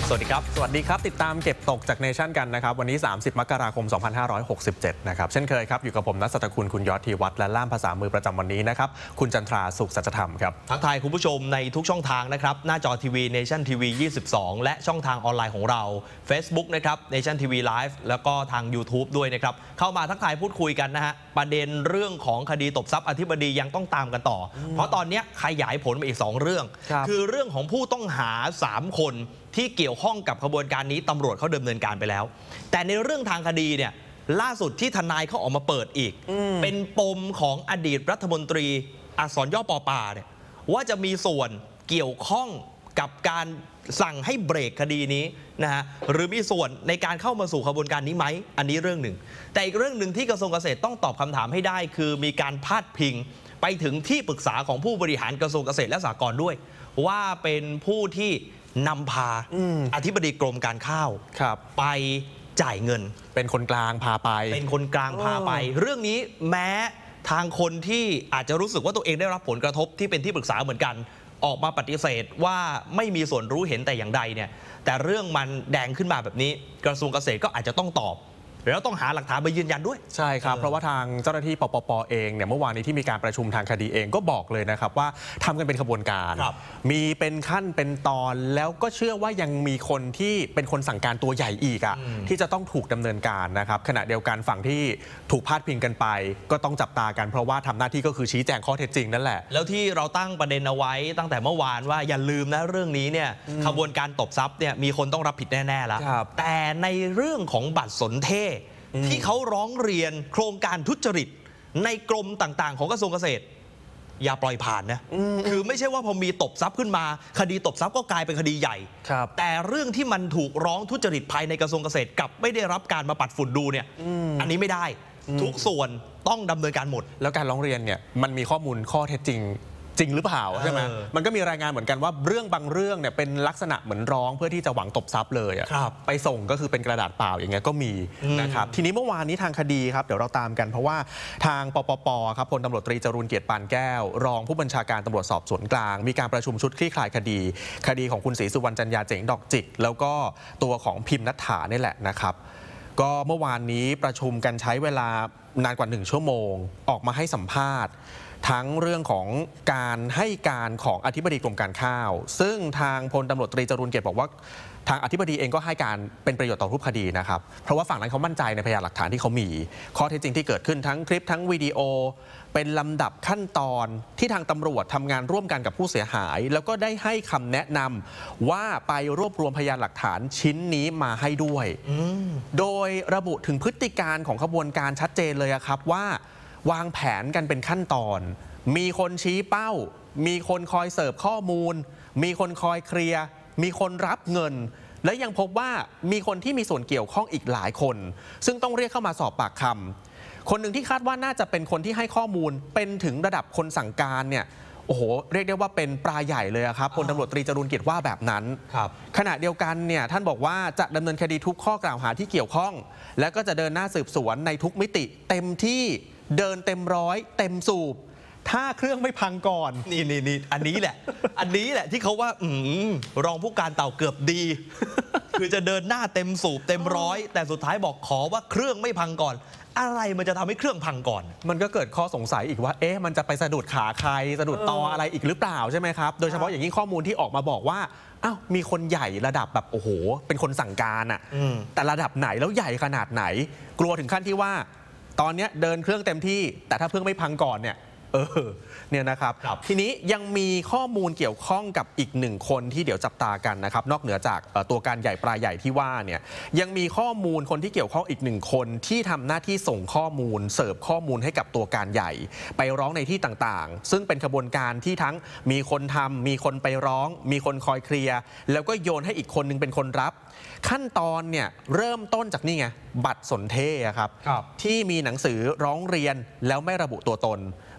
สวัสดีครับติดตามเก็บตกจากเนชั่นกันนะครับวันนี้30มกราคม2567นะครับเช่นเคยครับอยู่กับผมณัฐ สัตคุณคุณยอดธีวัฒน์และล่ามภาษามือประจำวันนี้นะครับคุณจันทราสุขสัจธรรมครับทักทายคุณผู้ชมในทุกช่องทางนะครับหน้าจอทีวีเนชั่นทีวี22และช่องทางออนไลน์ของเรา Facebook นะครับเนชั่นทีวีไลฟ์แล้วก็ทาง YouTube ด้วยนะครับเข้ามาทักทายพูดคุยกันนะฮะประเด็นเรื่องของคดีตบทรัพย์อธิบดียังต้องตามกันต่อเพราะตอนนี้ขยายผลมาอีก2เรื่องคือเรื่องของผู้ต้องหา3คนที่เกี่ยวข้องกับขบวนการนี้ตำรวจเขาดำเนินการไปแล้วแต่ในเรื่องทางคดีเนี่ยล่าสุดที่ทนายเขาออกมาเปิดอีกเป็นปมของอดีตรัฐมนตรีอักษรย่อปอปาเนี่ยว่าจะมีส่วนเกี่ยวข้องกับการสั่งให้เบรกคดีนี้นะฮะหรือมีส่วนในการเข้ามาสู่ขบวนการนี้ไหมอันนี้เรื่องหนึ่งแต่อีกเรื่องหนึ่งที่กระทรวงเกษตรต้องตอบคำถามให้ได้คือมีการพาดพิงไปถึงที่ปรึกษาของผู้บริหารกระทรวงเกษตรและสหกรณ์ด้วยว่าเป็นผู้ที่นำพาอธิบดีกรมการข้าวไปจ่ายเงินเป็นคนกลางพาไปเรื่องนี้แม้ทางคนที่อาจจะรู้สึกว่าตัวเองได้รับผลกระทบที่เป็นที่ปรึกษาเหมือนกันออกมาปฏิเสธว่าไม่มีส่วนรู้เห็นแต่อย่างใดเนี่ยแต่เรื่องมันแดงขึ้นมาแบบนี้กระทรวงเกษตรก็อาจจะต้องตอบแล้วต้องหาหลักฐานมายืนยันด้วยใช่ครับเพราะว่าทางเจ้าหน้าที่ปปเองเนี่ยเมื่อวานนี้ที่มีการประชุมทางคดีเองก็บอกเลยนะครับว่าทำกันเป็นขบวนการมีเป็นขั้นเป็นตอนแล้วก็เชื่อว่ายังมีคนที่เป็นคนสั่งการตัวใหญ่อีกที่จะต้องถูกดำเนินการนะครับขณะเดียวกันฝั่งที่ถูกพาดพิงกันไปก็ต้องจับตากันเพราะว่าทำหน้าที่ก็คือชี้แจงข้อเท็จจริงนั่นแหละแล้วที่เราตั้งประเด็นเอาไว้ตั้งแต่เมื่อวานว่าอย่าลืมนะเรื่องนี้เนี่ยขบวนการตบทรัพย์เนี่ยมีคนต้องรับผิดแน่ๆแล้วแต่ในเรื่องของบัตรสนเทศที่เขาร้องเรียนโครงการทุจริตในกรมต่างๆของกระทรวงเกษตรอย่าปล่อยผ่านนะคือไม่ใช่ว่าพอมีตบทรัพย์ขึ้นมาคดีตบทรัพย์ก็กลายเป็นคดีใหญ่แต่เรื่องที่มันถูกร้องทุจริตภายในกระทรวงเกษตรกับไม่ได้รับการมาปัดฝุ่นดูเนี่ยอันนี้ไม่ได้ทุกส่วนต้องดำเนินการหมดแล้วการร้องเรียนเนี่ยมันมีข้อมูลข้อเท็จจริงหรือเปล่าใช่ไหมมันก็มีรายงานเหมือนกันว่าเรื่องบางเรื่องเนี่ยเป็นลักษณะเหมือนร้องเพื่อที่จะหวังตบทรัพย์เลยไปส่งก็คือเป็นกระดาษเปล่าอย่างเงี้ยก็มีนะครับทีนี้เมื่อวานนี้ทางคดีครับเดี๋ยวเราตามกันเพราะว่าทางปปครับพลตำรวจตรีจรูญเกียรติปานแก้วรองผู้บัญชาการตำรวจสอบสวนกลางมีการประชุมชุดคลี่คลายคดีของคุณศรีสุวรรณจันยาเจ๋งดอกจิกแล้วก็ตัวของพิมพ์ณัฐฐานี่แหละนะครับก็เมื่อวานนี้ประชุมกันใช้เวลานานกว่า1ชั่วโมงออกมาให้สัมภาษณ์ทั้งเรื่องของการให้การของอธิบดีกรมการข้าวซึ่งทางพลตำรวจตรีจรูญเกียรติบอกว่าทางอธิบดีเองก็ให้การเป็นประโยชน์ต่อรูปคดีนะครับเพราะว่าฝั่งนั้นเขามั่นใจในพยานหลักฐานที่เขามีข้อเท็จจริงที่เกิดขึ้นทั้งคลิปทั้งวิดีโอเป็นลำดับขั้นตอนที่ทางตำรวจทำงานร่วมกันกับผู้เสียหายแล้วก็ได้ให้คำแนะนำว่าไปรวบรวมพยานหลักฐานชิ้นนี้มาให้ด้วยโดยระบุถึงพฤติการของขบวนการชัดเจนเลยครับว่าวางแผนกันเป็นขั้นตอนมีคนชี้เป้ามีคนคอยเสิร์ฟข้อมูลมีคนคอยเคลียร์มีคนรับเงินและยังพบว่ามีคนที่มีส่วนเกี่ยวข้องอีกหลายคนซึ่งต้องเรียกเข้ามาสอบปากคำคนหนึ่งที่คาดว่าน่าจะเป็นคนที่ให้ข้อมูลเป็นถึงระดับคนสั่งการเนี่ยโอ้โหเรียกได้ว่าเป็นปลาใหญ่เลยครับพลตำรวจตรีจรูญเกียรติว่าแบบนั้นขณะเดียวกันเนี่ยท่านบอกว่าจะดำเนินคดีทุกข้อกล่าวหาที่เกี่ยวข้องและก็จะเดินหน้าสืบสวนในทุกมิติเต็มที่เดินเต็มร้อยเต็มสูบถ้าเครื่องไม่พังก่อนนี่อันนี้แหละที่เขาว่ารองผู้การเต่าเกือบดี คือจะเดินหน้าเต็มสูบเต็มร้อยแต่สุดท้ายบอกขอว่าเครื่องไม่พังก่อนอะไรมันจะทำให้เครื่องพังก่อนมันก็เกิดข้อสงสัยอีกว่ามันจะไปสะดุดขาใครสะดุดตออะไรอีกหรือเปล่าใช่ไหมครับโดยเฉพาะอย่างยิ่งข้อมูลที่ออกมาบอกว่าอ้าวมีคนใหญ่ระดับแบบโอ้โหเป็นคนสั่งการแต่ระดับไหนแล้วใหญ่ขนาดไหนกลัวถึงขั้นที่ว่าตอนนี้เดินเครื่องเต็มที่แต่ถ้าเครื่องไม่พังก่อนเนี่ยนะครับทีนี้ยังมีข้อมูลเกี่ยวข้องกับอีกหนึ่งคนที่เดี๋ยวจับตากันนะครับนอกเหนือจากตัวการใหญ่ปลาใหญ่ที่ว่าเนี่ยยังมีข้อมูลคนที่เกี่ยวข้องอีกหนึ่งคนที่ทำหน้าที่ส่งข้อมูลเสิร์ฟข้อมูลให้กับตัวการใหญ่ไปร้องในที่ต่างๆซึ่งเป็นขบวนการที่ทั้งมีคนทำมีคนไปร้องมีคนคอยเคลียร์แล้วก็โยนให้อีกคนนึงเป็นคนรับขั้นตอนเนี่ยเริ่มต้นจากนี่ไงบัตรสนเทศครับที่มีหนังสือร้องเรียนแล้วไม่ระบุตัวตน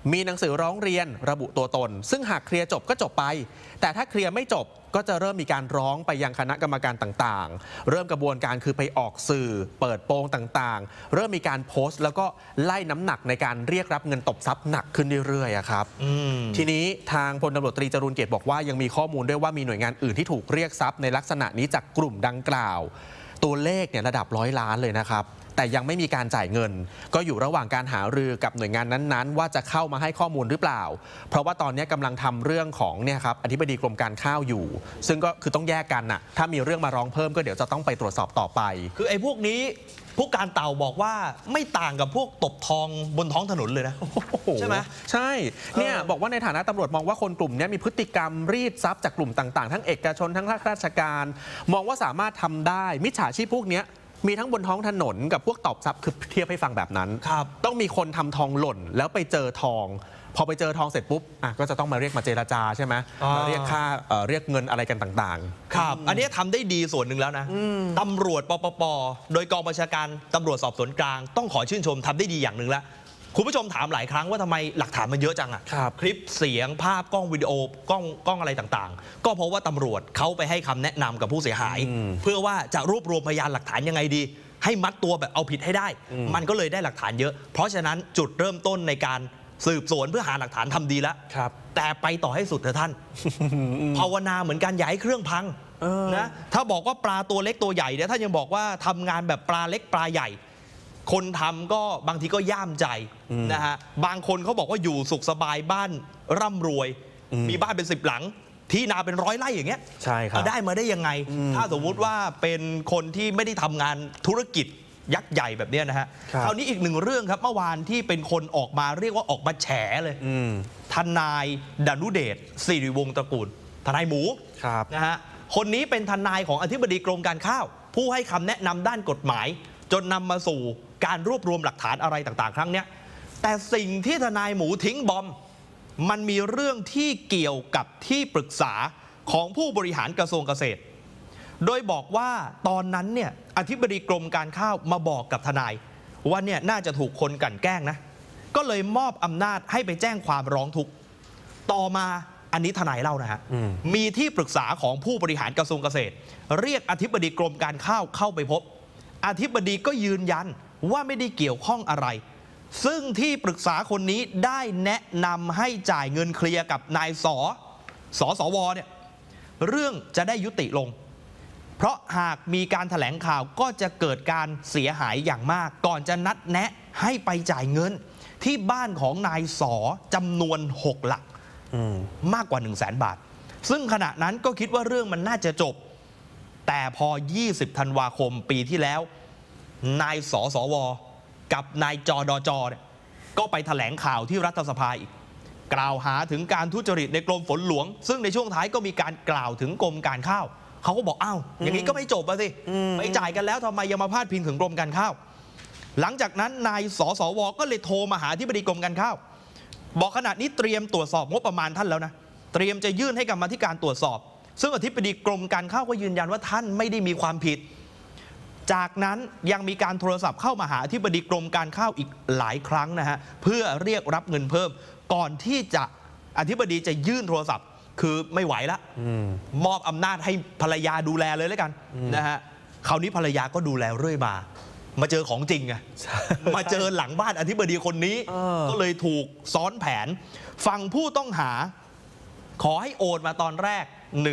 มีหนังสือร้องเรียนระบุตัวตนซึ่งหากเคลียร์จบก็จบไปแต่ถ้าเคลียร์ไม่จบก็จะเริ่มมีการร้องไปยังคณะกรรมการต่างๆเริ่มกระบวนการคือไปออกสื่อเปิดโปงต่างๆเริ่มมีการโพสต์แล้วก็ไล่น้ำหนักในการเรียกรับเงินตบทรัพย์หนักขึ้นเรื่อยๆครับทีนี้ทางพลตำรวจตรีจรูญเกียรติบอกว่ายังมีข้อมูลด้วยว่ามีหน่วยงานอื่นที่ถูกเรียกทรัพย์ในลักษณะนี้จากกลุ่มดังกล่าวตัวเลขเนี่ยระดับ100 ล้านเลยนะครับแต่ยังไม่มีการจ่ายเงินก็อยู่ระหว่างการหารือกับหน่วยงานนั้นๆว่าจะเข้ามาให้ข้อมูลหรือเปล่าเพราะว่าตอนนี้กำลังทำเรื่องของเนี่ยครับอธิบดีกรมการข้าวอยู่ซึ่งก็คือต้องแยกกันน่ะถ้ามีเรื่องมาร้องเพิ่มก็เดี๋ยวจะต้องไปตรวจสอบต่อไปคือไอ้พวกนี้ผู้การเต่าบอกว่าไม่ต่างกับพวกตบทองบนท้องถนนเลยนะใช่ไหมใช่เนี่ยบอกว่าในฐานะตำรวจมองว่าคนกลุ่มนี้มีพฤติกรรมรีดทรัพย์จากกลุ่มต่างๆทั้งเอกชนทั้งภาคราชการมองว่าสามารถทำได้มิจฉาชีพพวกนี้มีทั้งบนท้องถนนกับพวกตบทรัพย์คือเทียบให้ฟังแบบนั้นต้องมีคนทำทองหล่นแล้วไปเจอทองพอไปเจอทองเสร็จปุ๊บก็จะต้องมาเรียกมาเจรจาใช่ไหมมาเรียกค่าเรียกเงินอะไรกันต่างๆครับอันนี้ทำได้ดีส่วนหนึ่งแล้วนะตำรวจปปโดยกองบัญชาการตำรวจสอบสวนกลางต้องขอชื่นชมทำได้ดีอย่างหนึ่งแล้วคุณผู้ชมถามหลายครั้งว่าทำไมหลักฐานมันเยอะจังอ่ะคลิปเสียงภาพกล้องวิดีโอกล้องอะไรต่างๆก็เพราะว่าตำรวจเขาไปให้คำแนะนำกับผู้เสียหายเพื่อว่าจะรวบรวมพยานหลักฐานยังไงดีให้มัดตัวแบบเอาผิดให้ได้มันก็เลยได้หลักฐานเยอะเพราะฉะนั้นจุดเริ่มต้นในการสืบสวนเพื่อหาหลักฐานทำดีแล้วแต่ไปต่อให้สุดเถอะท่าน ภาวนาเหมือนกันอย่าให้เครื่องพังนะถ้าบอกว่าปลาตัวเล็กตัวใหญ่เนี่ยถ้ายังบอกว่าทำงานแบบปลาเล็กปลาใหญ่คนทำก็บางทีก็ย่ามใจนะฮะบางคนเขาบอกว่าอยู่สุขสบายบ้านร่ำรวยมีบ้านเป็น10 หลังที่นาเป็น100 ไร่อย่างเงี้ยใช่ครับได้มาได้ยังไงถ้าสมมุติว่าเป็นคนที่ไม่ได้ทำงานธุรกิจยักษ์ใหญ่แบบนี้นะฮะคราวนี้อีกหนึ่งเรื่องครับเมื่อวานที่เป็นคนออกมาเรียกว่าออกมาแฉเลยทนายดนุเดชสิริวงศ์ตระกูลทนายหมูนะฮะคนนี้เป็นทนายของอธิบดีกรมการข้าวผู้ให้คำแนะนำด้านกฎหมายจนนำมาสู่การรวบรวมหลักฐานอะไรต่างๆครั้งนี้แต่สิ่งที่ทนายหมูทิ้งบอมมันมีเรื่องที่เกี่ยวกับที่ปรึกษาของผู้บริหารกระทรวงเกษตรโดยบอกว่าตอนนั้นเนี่ยอธิบดีกรมการข้าวมาบอกกับทนายว่าเนี่ยน่าจะถูกคนกลั่นแกล้งนะก็เลยมอบอำนาจให้ไปแจ้งความร้องทุกข์ต่อมาอันนี้ทนายเล่านะฮะมีที่ปรึกษาของผู้บริหารกระทรวงเกษตรเรียกอธิบดีกรมการข้าวเข้าไปพบอธิบดีก็ยืนยันว่าไม่ได้เกี่ยวข้องอะไรซึ่งที่ปรึกษาคนนี้ได้แนะนำให้จ่ายเงินเคลียร์กับนายสวเนี่ยเรื่องจะได้ยุติลงเพราะหากมีการแถลงข่าวก็จะเกิดการเสียหายอย่างมากก่อนจะนัดแนะให้ไปจ่ายเงินที่บ้านของนายสจำนวน6 หลักมากกว่า 100,000 บาทซึ่งขณะนั้นก็คิดว่าเรื่องมันน่าจะจบแต่พอ20 ธันวาคมปีที่แล้วนายสวกับนายจดจเนี่ยก็ไปแถลงข่าวที่รัฐสภาอีกกล่าวหาถึงการทุจริตในกรมฝนหลวงซึ่งในช่วงท้ายก็มีการกล่าวถึงกรมการข้าวเขาก็บอกอ้าวอย่างนี้ก็ไม่จบสิไปจ่ายกันแล้วทำไมยังมาพาดพิงถึงกรมการข้าวหลังจากนั้นนายสวก็เลยโทรมาหาอธิบดีกรมการข้าวบอกขณะนี้เตรียมตรวจสอบงบประมาณท่านแล้วนะเตรียมจะยื่นให้กรรมาธิการตรวจสอบซึ่งอธิบดีกรมการข้าวก็ยืนยันว่าท่านไม่ได้มีความผิดจากนั้นยังมีการโทรศัพท์เข้ามาหาอธิบดีกรมการข้าวอีกหลายครั้งนะฮะเพื่อเรียกรับเงินเพิ่มก่อนที่จะอธิบดีจะยื่นโทรศัพท์คือไม่ไหวละมอบอำนาจให้ภรรยาดูแลเลยแล้วกันนะฮะคราวนี้ภรรยาก็ดูแลเรื่อยมาเจอของจริงไงมาเจอหลังบ้านอธิบดีคนนี้ก็เลยถูกซ้อนแผนฝั่งผู้ต้องหาขอให้โอนมาตอนแรก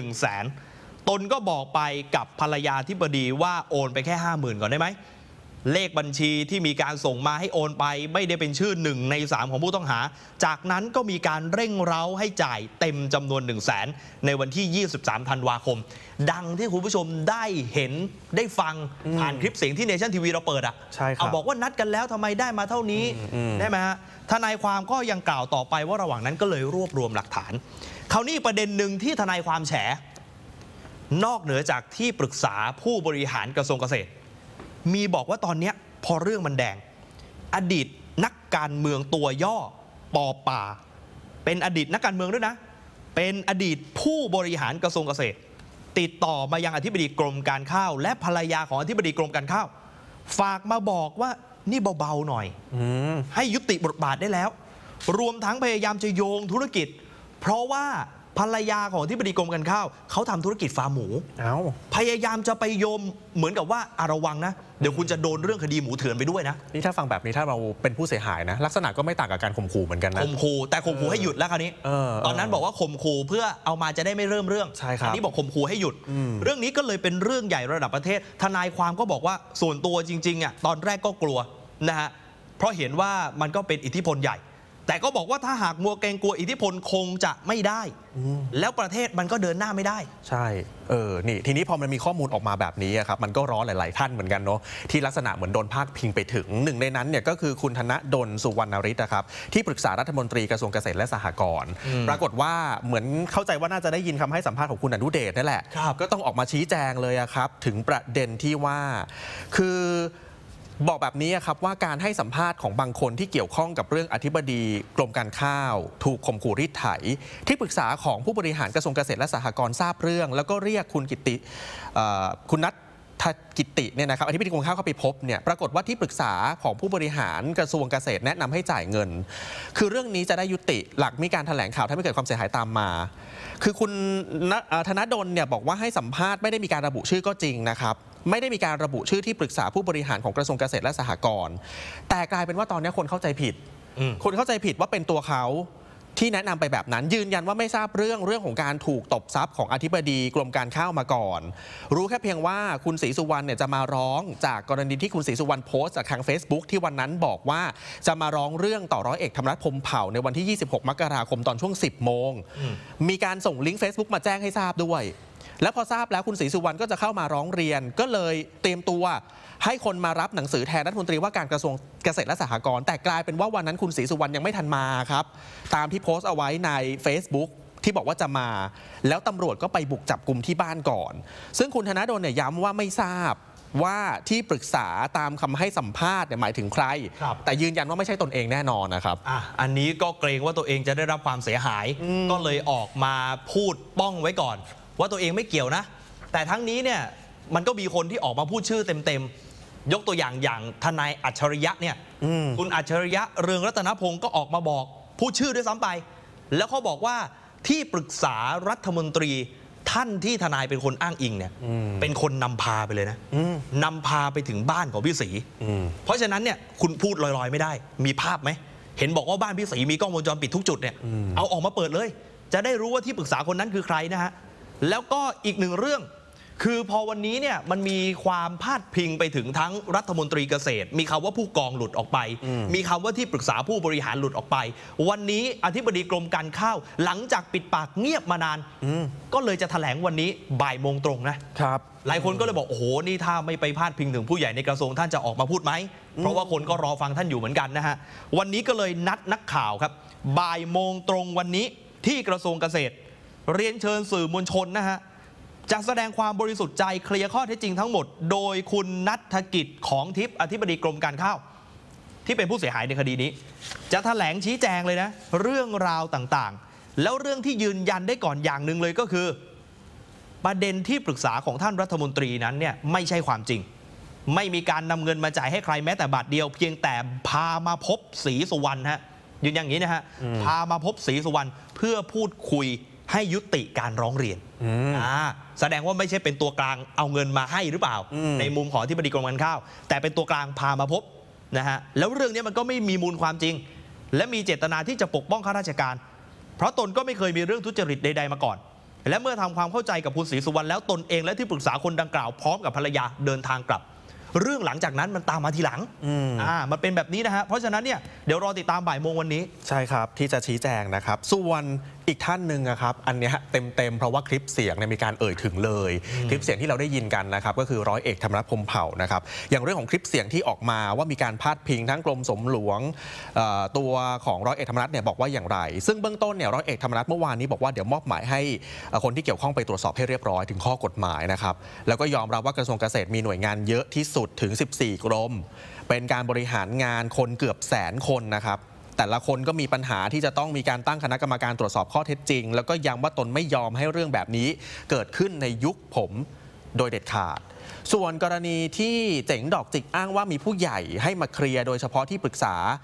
100,000 ตนก็บอกไปกับภรรยาอธิบดีว่าโอนไปแค่ 50,000 ก่อนได้ไหมเลขบัญชีที่มีการส่งมาให้โอนไปไม่ได้เป็นชื่อ1 ใน 3ของผู้ต้องหาจากนั้นก็มีการเร่งเร้าให้จ่ายเต็มจำนวน 100,000 ในวันที่23 ธันวาคมดังที่คุณผู้ชมได้เห็นได้ฟังผ่านคลิปเสียงที่เนชั่นทีวีเราเปิดอ่ะใช่ครับบอกว่านัดกันแล้วทำไมได้มาเท่านี้ได้ไหมฮะทนายความก็ยังกล่าวต่อไปว่าระหว่างนั้นก็เลยรวบรวมหลักฐานคราวนี้ประเด็นหนึ่งที่ทนายความแฉนอกเหนือจากที่ปรึกษาผู้บริหารกระทรวงเกษตรมีบอกว่าตอนนี้พอเรื่องมันแดงอดีตนักการเมืองตัวย่อปอป่าเป็นอดีตนักการเมืองด้วยนะเป็นอดีตผู้บริหารกระทรวงเกษตรติดต่อมายังอธิบดีกรมการข้าวและภรรยาของอธิบดีกรมการข้าวฝากมาบอกว่านี่เบาๆหน่อยให้ยุติบทบาทได้แล้วรวมทั้งพยายามจะโยงธุรกิจเพราะว่าภรรยาของที่อธิบดีกรมการข้าวเขาทำธุรกิจฟาร์มหมูพยายามจะไปโยมเหมือนกับว่าระวังนะเดี๋ยวคุณจะโดนเรื่องคดีหมูเถื่อนไปด้วยนะนี่ถ้าฟังแบบนี้ถ้าเราเป็นผู้เสียหายนะลักษณะก็ไม่ต่างกับการข่มขู่เหมือนกันนะข่มขู่แต่ข่มขู่ให้หยุดแล้วคราวนี้ตอนนั้นบอกว่าข่มขู่เพื่อเอามาจะได้ไม่เริ่มเรื่องใช่ครับอันนี้บอกข่มขู่ให้หยุดเรื่องนี้ก็เลยเป็นเรื่องใหญ่ระดับประเทศทนายความก็บอกว่าส่วนตัวจริงๆอ่ะตอนแรกก็กลัวนะฮะเพราะเห็นว่ามันก็เป็นอิทธิพลใหญ่แต่ก็บอกว่าถ้าหากมัวเกรงกลัวอิทธิพลคงจะไม่ได้แล้วประเทศมันก็เดินหน้าไม่ได้ใช่นี่ทีนี้พอมันมีข้อมูลออกมาแบบนี้ครับมันก็ร้อนหลายๆท่านเหมือนกันเนาะที่ลักษณะเหมือนโดนพาดพิงไปถึงหนึ่งในนั้นเนี่ยก็คือคุณธนดลสุวรรณฤทธิ์นะครับที่ปรึกษารัฐมนตรีกระทรวงเกษตรและสหกรณ์ปรากฏว่าเหมือนเข้าใจว่าน่าจะได้ยินคำให้สัมภาษณ์ของคุณอนุเดชนั่นแหละก็ต้องออกมาชี้แจงเลยครับถึงประเด็นที่ว่าคือบอกแบบนี้ครับว่าการให้สัมภาษณ์ของบางคนที่เกี่ยวข้องกับเรื่องอธิบดีกรมการข้าวถูกข่มขู่รีดไถที่ปรึกษาของผู้บริหารกระทรวงเกษตรและสหกรณ์ทราบเรื่องแล้วก็เรียกคุณกิติคุณนัทกิติเนี่ยนะครับอธิบดีกรมข้าวเข้าไปพบเนี่ยปรากฏว่าที่ปรึกษาของผู้บริหารกระทรวงเกษตรแนะนำให้จ่ายเงินคือเรื่องนี้จะได้ยุติหลังมีการแถลงข่าวถ้าไม่เกิดความเสียหายตามมาคือคุณธนดลเนี่ยบอกว่าให้สัมภาษณ์ไม่ได้มีการระบุชื่อก็จริงนะครับไม่ได้มีการระบุชื่อที่ปรึกษาผู้บริหารของกระทรวงเกษตรและสหกรณ์แต่กลายเป็นว่าตอนนี้คนเข้าใจผิดว่าเป็นตัวเขาที่แนะนำไปแบบนั้นยืนยันว่าไม่ทราบเรื่องของการถูกตบทรัพย์ของอธิบดีกรมการข้าวมาก่อนรู้แค่เพียงว่าคุณศรีสุวรรณเนี่ยจะมาร้องจากกรณีที่คุณศรีสุวรรณโพสต์จากทาง Facebook ที่วันนั้นบอกว่าจะมาร้องเรื่องต่อร้อยเอกธรรมนัฐพรหมเผ่าในวันที่26มกราคมตอนช่วง10 โมงมีการส่งลิงก์ Facebook มาแจ้งให้ทราบด้วยแล้วพอทราบแล้วคุณศรีสุวรรณก็จะเข้ามาร้องเรียนก็เลยเตรียมตัวให้คนมารับหนังสือแทนรัฐมนตรีว่าการกระทรวงเกษตรและสหกรณ์แต่กลายเป็นว่าวันนั้นคุณศรีสุวรรณยังไม่ทันมาครับตามที่โพสต์เอาไว้ใน Facebook ที่บอกว่าจะมาแล้วตำรวจก็ไปบุกจับกุมที่บ้านก่อนซึ่งคุณธนดลเนี่ยย้ำว่าไม่ทราบว่าที่ปรึกษาตามคำให้สัมภาษณ์หมายถึงใครแต่ยืนยันว่าไม่ใช่ตนเองแน่นอนนะครับอันนี้ก็เกรงว่าตัวเองจะได้รับความเสียหายก็เลยออกมาพูดป้องไว้ก่อนว่าตัวเองไม่เกี่ยวนะแต่ทั้งนี้เนี่ยมันก็มีคนที่ออกมาพูดชื่อเต็มๆยกตัวอย่างทนายอัจฉริยะเนี่ยคุณอัจฉริยะเรืองรัตนพงศ์ก็ออกมาบอกพูดชื่อด้วยซ้ำไปแล้วเขาบอกว่าที่ปรึกษารัฐมนตรีท่านที่ทนายเป็นคนอ้างอิงเนี่ยเป็นคนนำพาไปเลยนะนำพาไปถึงบ้านของพี่ศรีเพราะฉะนั้นเนี่ยคุณพูดลอยๆไม่ได้มีภาพไหมเห็นบอกว่าบ้านพี่ศรีมีกล้องวงจรปิดทุกจุดเนี่ยเอาออกมาเปิดเลยจะได้รู้ว่าที่ปรึกษาคนนั้นคือใครนะฮะแล้วก็อีกหนึ่งเรื่องคือพอวันนี้เนี่ยมันมีความพาดพิงไปถึงทั้งรัฐมนตรีเกษตรมีคำว่าผู้กองหลุดออกไปมีคำว่าที่ปรึกษาผู้บริหารหลุดออกไปวันนี้อธิบดีกรมการข้าวหลังจากปิดปากเงียบมานานก็เลยจะแถลงวันนี้บ่ายโมงตรงนะครับหลายคนก็เลยบอกโอ้โหนี่ถ้าไม่ไปพาดพิงถึงผู้ใหญ่ในกระทรวงท่านจะออกมาพูดไหมเพราะว่าคนก็รอฟังท่านอยู่เหมือนกันนะฮะวันนี้ก็เลยนัดนักข่าวครับบ่ายโมงตรงวันนี้ที่กระทรวงเกษตรเรียนเชิญสื่อมวลชนนะฮะจะแสดงความบริสุทธิ์ใจเคลียร์ข้อเท็จจริงทั้งหมดโดยคุณณัฐกิจของทิพย์อธิบดีกรมการข้าวที่เป็นผู้เสียหายในคดีนี้จะแถลงชี้แจงเลยนะเรื่องราวต่างๆแล้วเรื่องที่ยืนยันได้ก่อนอย่างหนึ่งเลยก็คือประเด็นที่ปรึกษาของท่านรัฐมนตรีนั้นเนี่ยไม่ใช่ความจริงไม่มีการนำเงินมาจ่ายให้ใครแม้แต่บาทเดียวเพียงแต่พามาพบศรีสุวรรณฮะยืนยันอย่างนี้นะฮะพามาพบศรีสุวรรณเพื่อพูดคุยให้ยุติการร้องเรียนแสดงว่าไม่ใช่เป็นตัวกลางเอาเงินมาให้หรือเปล่าในมุมของที่อธิบดีกรมการข้าวแต่เป็นตัวกลางพามาพบนะฮะแล้วเรื่องนี้มันก็ไม่มีมูลความจริงและมีเจตนาที่จะปกป้องข้าราชการเพราะตนก็ไม่เคยมีเรื่องทุจริตใดๆมาก่อนและเมื่อทำความเข้าใจกับคุณศรีสุวรรณแล้วตนเองและที่ปรึกษาคนดังกล่าวพร้อมกับภรรยาเดินทางกลับเรื่องหลังจากนั้นมันตามมาทีหลังมันเป็นแบบนี้นะฮะเพราะฉะนั้นเนี่ยเดี๋ยวรอติดตามบ่ายโมงวันนี้ใช่ครับที่จะชี้แจงนะครับส่วนอีกท่านหนึ่งครับอันนี้เต็มเพราะว่าคลิปเสียงมีการเอ่ยถึงเลยคลิปเสียงที่เราได้ยินกันนะครับก็คือร้อยเอกธรรมนัฐพรหมเผ่านะครับอย่างเรื่องของคลิปเสียงที่ออกมาว่ามีการพาดพิงทั้งกรมสมหลวงตัวของร้อยเอกธรรมนัฐเนี่ยบอกว่าอย่างไรซึ่งเบื้องต้นเนี่ยร้อยเอกธรรมนัฐเมื่อวานนี้บอกว่าเดี๋ยวมอบหมายให้คนที่เกี่ยวข้องไปตรวจสอบให้เรียบร้อยถึงข้อกฎหมายนะครับแล้วก็ยอมรับว่ากระทรวงเกษตรมีหน่วยงานเยอะที่สุดถึง14 กรมเป็นการบริหารงานคนเกือบ100,000 คนนะครับแต่ละคนก็มีปัญหาที่จะต้องมีการตั้งคณะกรรมการตรวจสอบข้อเท็จจริงแล้วก็ย้ำว่าตนไม่ยอมให้เรื่องแบบนี้เกิดขึ้นในยุคผมโดยเด็ดขาดส่วนกรณีที่เจ๋งดอกจิกอ้างว่ามีผู้ใหญ่ให้มาเคลียร์โดยเฉพาะที่ปรึกษา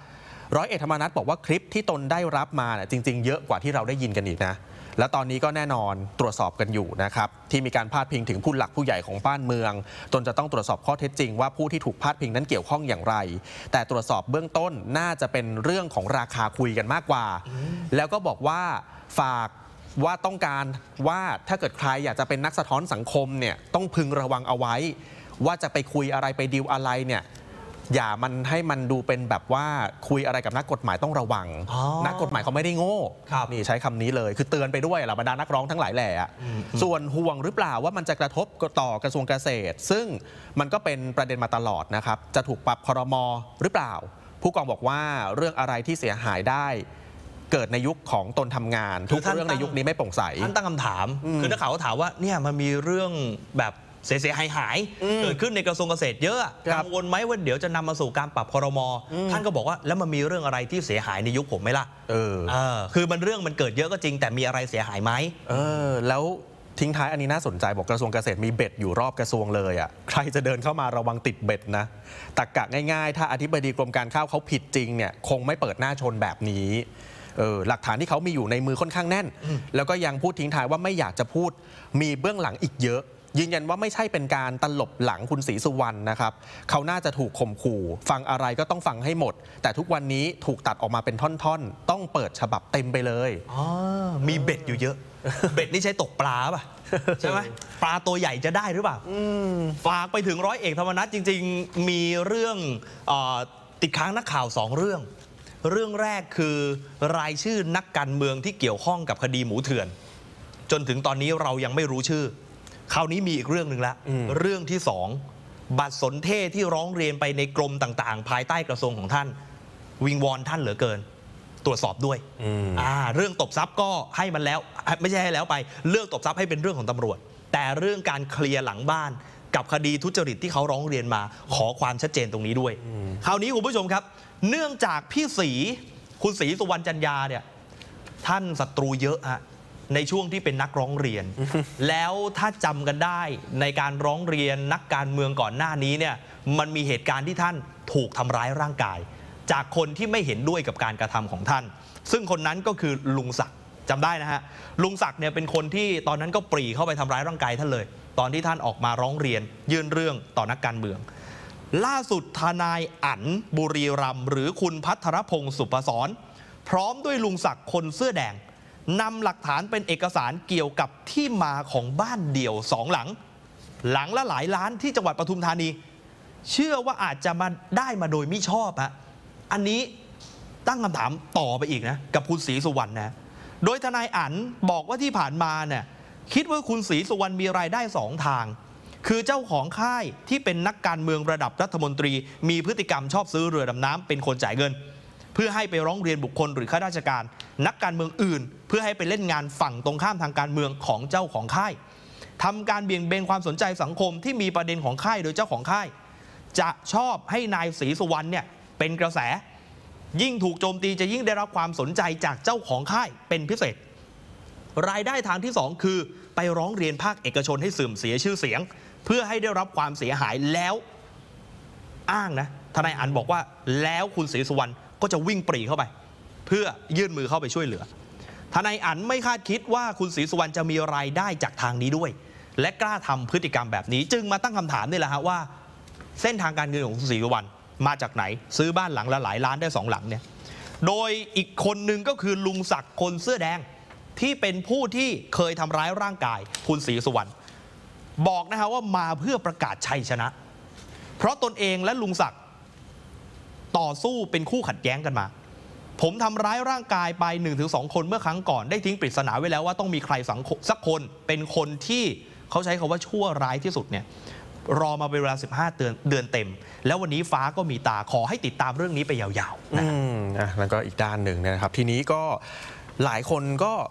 ร้อยเอกธรรมนัสบอกว่าคลิปที่ตนได้รับมาจริงๆเยอะกว่าที่เราได้ยินกันอีกนะและตอนนี้ก็แน่นอนตรวจสอบกันอยู่นะครับที่มีการพาดพิงถึงผู้หลักผู้ใหญ่ของบ้านเมืองตนจะต้องตรวจสอบข้อเท็จจริงว่าผู้ที่ถูกพาดพิงนั้นเกี่ยวข้องอย่างไรแต่ตรวจสอบเบื้องต้นน่าจะเป็นเรื่องของราคาคุยกันมากกว่าแล้วก็บอกว่าฝากว่าต้องการว่าถ้าเกิดใครอยากจะเป็นนักสะท้อนสังคมเนี่ยต้องพึงระวังเอาไว้ว่าจะไปคุยอะไรไปดีลอะไรเนี่ยอย่ามันให้มันดูเป็นแบบว่าคุยอะไรกับนักกฎหมายต้องระวังนักกฎหมายเขาไม่ได้โง่นี่ใช้คำนี้เลยคือเตือนไปด้วยเหล่าบรรดานักร้องทั้งหลายแหล่ส่วนห่วงหรือเปล่าว่ามันจะกระทบต่อกระทรวงเกษตรซึ่งมันก็เป็นประเด็นมาตลอดนะครับจะถูกปรับครม.หรือเปล่าผู้กองบอกว่าเรื่องอะไรที่เสียหายได้เกิดในยุคของตนทำงานทุกเรื่องในยุคนี้ไม่โปร่งใสท่านตั้งคำถามคือนักข่าวก็ถามว่าเนี่ยมันมีเรื่องแบบเสียหายเกิดขึ้นในกระทรวงเกษตรเยอะกังวลไหมว่าเดี๋ยวจะนำมาสู่การปรับครม.ท่านก็บอกว่าแล้วมันมีเรื่องอะไรที่เสียหายในยุคผมไหมล่ะคือเรื่องมันเกิดเยอะก็จริงแต่มีอะไรเสียหายไหมแล้วทิ้งท้ายอันนี้น่าสนใจบอกกระทรวงเกษตรมีเบ็ดอยู่รอบกระทรวงเลยอ่ะใครจะเดินเข้ามาระวังติดเบ็ดนะตรรกะง่ายๆถ้าอธิบดีกรมการข้าวเขาผิดจริงเนี่ยคงไม่เปิดหน้าชนแบบนี้หลักฐานที่เขามีอยู่ในมือค่อนข้างแน่นแล้วก็ยังพูดทิ้งท้ายว่าไม่อยากจะพูดมีเบื้องหลังอีกเยอะยืนยันว่าไม่ใช่เป็นการตลบหลังคุณศรีสุวรรณนะครับเขาน่าจะถูกข่มขู่ฟังอะไรก็ต้องฟังให้หมดแต่ทุกวันนี้ถูกตัดออกมาเป็นท่อนๆต้องเปิดฉบับเต็มไปเลยมีเบ็ดอยู่เยอะ เบ็ดนี่ใช้ตกปลาป่ะใช่ไหมปลาตัวใหญ่จะได้หรือเปล่าฝากไปถึงร้อยเอกธรรมนัสจริงๆมีเรื่องติดค้างนักข่าว2 เรื่องแรกคือรายชื่อนักการเมืองที่เกี่ยวข้องกับคดีหมูเถื่อนจนถึงตอนนี้เรายังไม่รู้ชื่อคราวนี้มีอีกเรื่องหนึ่งละเรื่องที่2บัตรสนเทศที่ร้องเรียนไปในกรมต่างๆภายใต้กระทรวงของท่านวิงวอนท่านเหลือเกินตรวจสอบด้วยเรื่องตบทรัพย์ก็ให้มันแล้วไม่ใช่ให้แล้วไปเรื่องตบทรัพย์ให้เป็นเรื่องของตำรวจแต่เรื่องการเคลียร์หลังบ้านกับคดีทุจริตที่เขาร้องเรียนมาขอความชัดเจนตรงนี้ด้วยคราวนี้คุณผู้ชมครับเนื่องจากพี่ศรีคุณศรีสุวรรณจันยาเนี่ยท่านศัตรูเยอะฮะในช่วงที่เป็นนักร้องเรียน แล้วถ้าจำกันได้ในการร้องเรียนนักการเมืองก่อนหน้านี้เนี่ยมันมีเหตุการณ์ที่ท่านถูกทำร้ายร่างกายจากคนที่ไม่เห็นด้วยกับการกระทำของท่านซึ่งคนนั้นก็คือลุงศักดิ์จำได้นะฮะลุงศักดิ์เนี่ยเป็นคนที่ตอนนั้นก็ปรีเข้าไปทำร้ายร่างกายท่านเลยตอนที่ท่านออกมาร้องเรียนยื่นเรื่องต่อนักการเมืองล่าสุดทนายอั๋นบุรีรัมย์หรือคุณพัทรพงศ์สุปศรพร้อมด้วยลุงศักดิ์คนเสื้อแดงนำหลักฐานเป็นเอกสารเกี่ยวกับที่มาของบ้านเดี่ยว2 หลังละหลายล้านที่จังหวัดปทุมธานีเชื่อว่าอาจจะมาได้มาโดยมิชอบฮะอันนี้ตั้งคำถามต่อไปอีกนะกับคุณศรีสุวรรณนะโดยทนายอั๋นบอกว่าที่ผ่านมาเนี่ยคิดว่าคุณศรีสุวรรณมีรายได้2 ทางคือเจ้าของค่ายที่เป็นนักการเมืองระดับรัฐมนตรีมีพฤติกรรมชอบซื้อเรือดำน้ำเป็นคนจ่ายเงินเพื่อให้ไปร้องเรียนบุคคลหรือข้าราชการนักการเมืองอื่นเพื่อให้ไปเล่นงานฝั่งตรงข้ามทางการเมืองของเจ้าของค่ายทำการเบี่ยงเบนความสนใจสังคมที่มีประเด็นของค่ายโดยเจ้าของค่ายจะชอบให้นายศรีสุวรรณเนี่ยเป็นกระแสยิ่งถูกโจมตีจะยิ่งได้รับความสนใจจากเจ้าของค่ายเป็นพิเศษรายได้ทางที่2คือไปร้องเรียนภาคเอกชนให้เสื่อมเสียชื่อเสียงเพื่อให้ได้รับความเสียหายแล้วอ้างนะทนายอั๋นบอกว่าแล้วคุณศรีสุวรรณก็จะวิ่งปรีเข้าไปเพื่อยื่นมือเข้าไปช่วยเหลือทนายอั๋นไม่คาดคิดว่าคุณศรีสุวรรณจะมีรายได้จากทางนี้ด้วยและกล้าทำพฤติกรรมแบบนี้จึงมาตั้งคำถามนี่แหละฮะว่าเส้นทางการเงินของคุณศรีสุวรรณมาจากไหนซื้อบ้านหลังละหลายล้านได้2 หลังเนี่ยโดยอีกคนหนึ่งก็คือลุงศักดิ์คนเสื้อแดงที่เป็นผู้ที่เคยทำร้ายร่างกายคุณศรีสุวรรณบอกนะฮะว่ามาเพื่อประกาศชัยชนะเพราะตนเองและลุงศักดิ์ต่อสู้เป็นคู่ขัดแย้งกันมาผมทำร้ายร่างกายไป 1-2 คนเมื่อครั้งก่อนได้ทิ้งปริศนาไว้แล้วว่าต้องมีใครสักคนเป็นคนที่เขาใช้คำว่าชั่วร้ายที่สุดเนี่ยรอมาเป็นเวลา15 เดือนเต็มแล้ววันนี้ฟ้าก็มีตาขอให้ติดตามเรื่องนี้ไปยาวๆแล้วก็อีกด้านหนึ่งนะครับทีนี้ก็หลายคนก็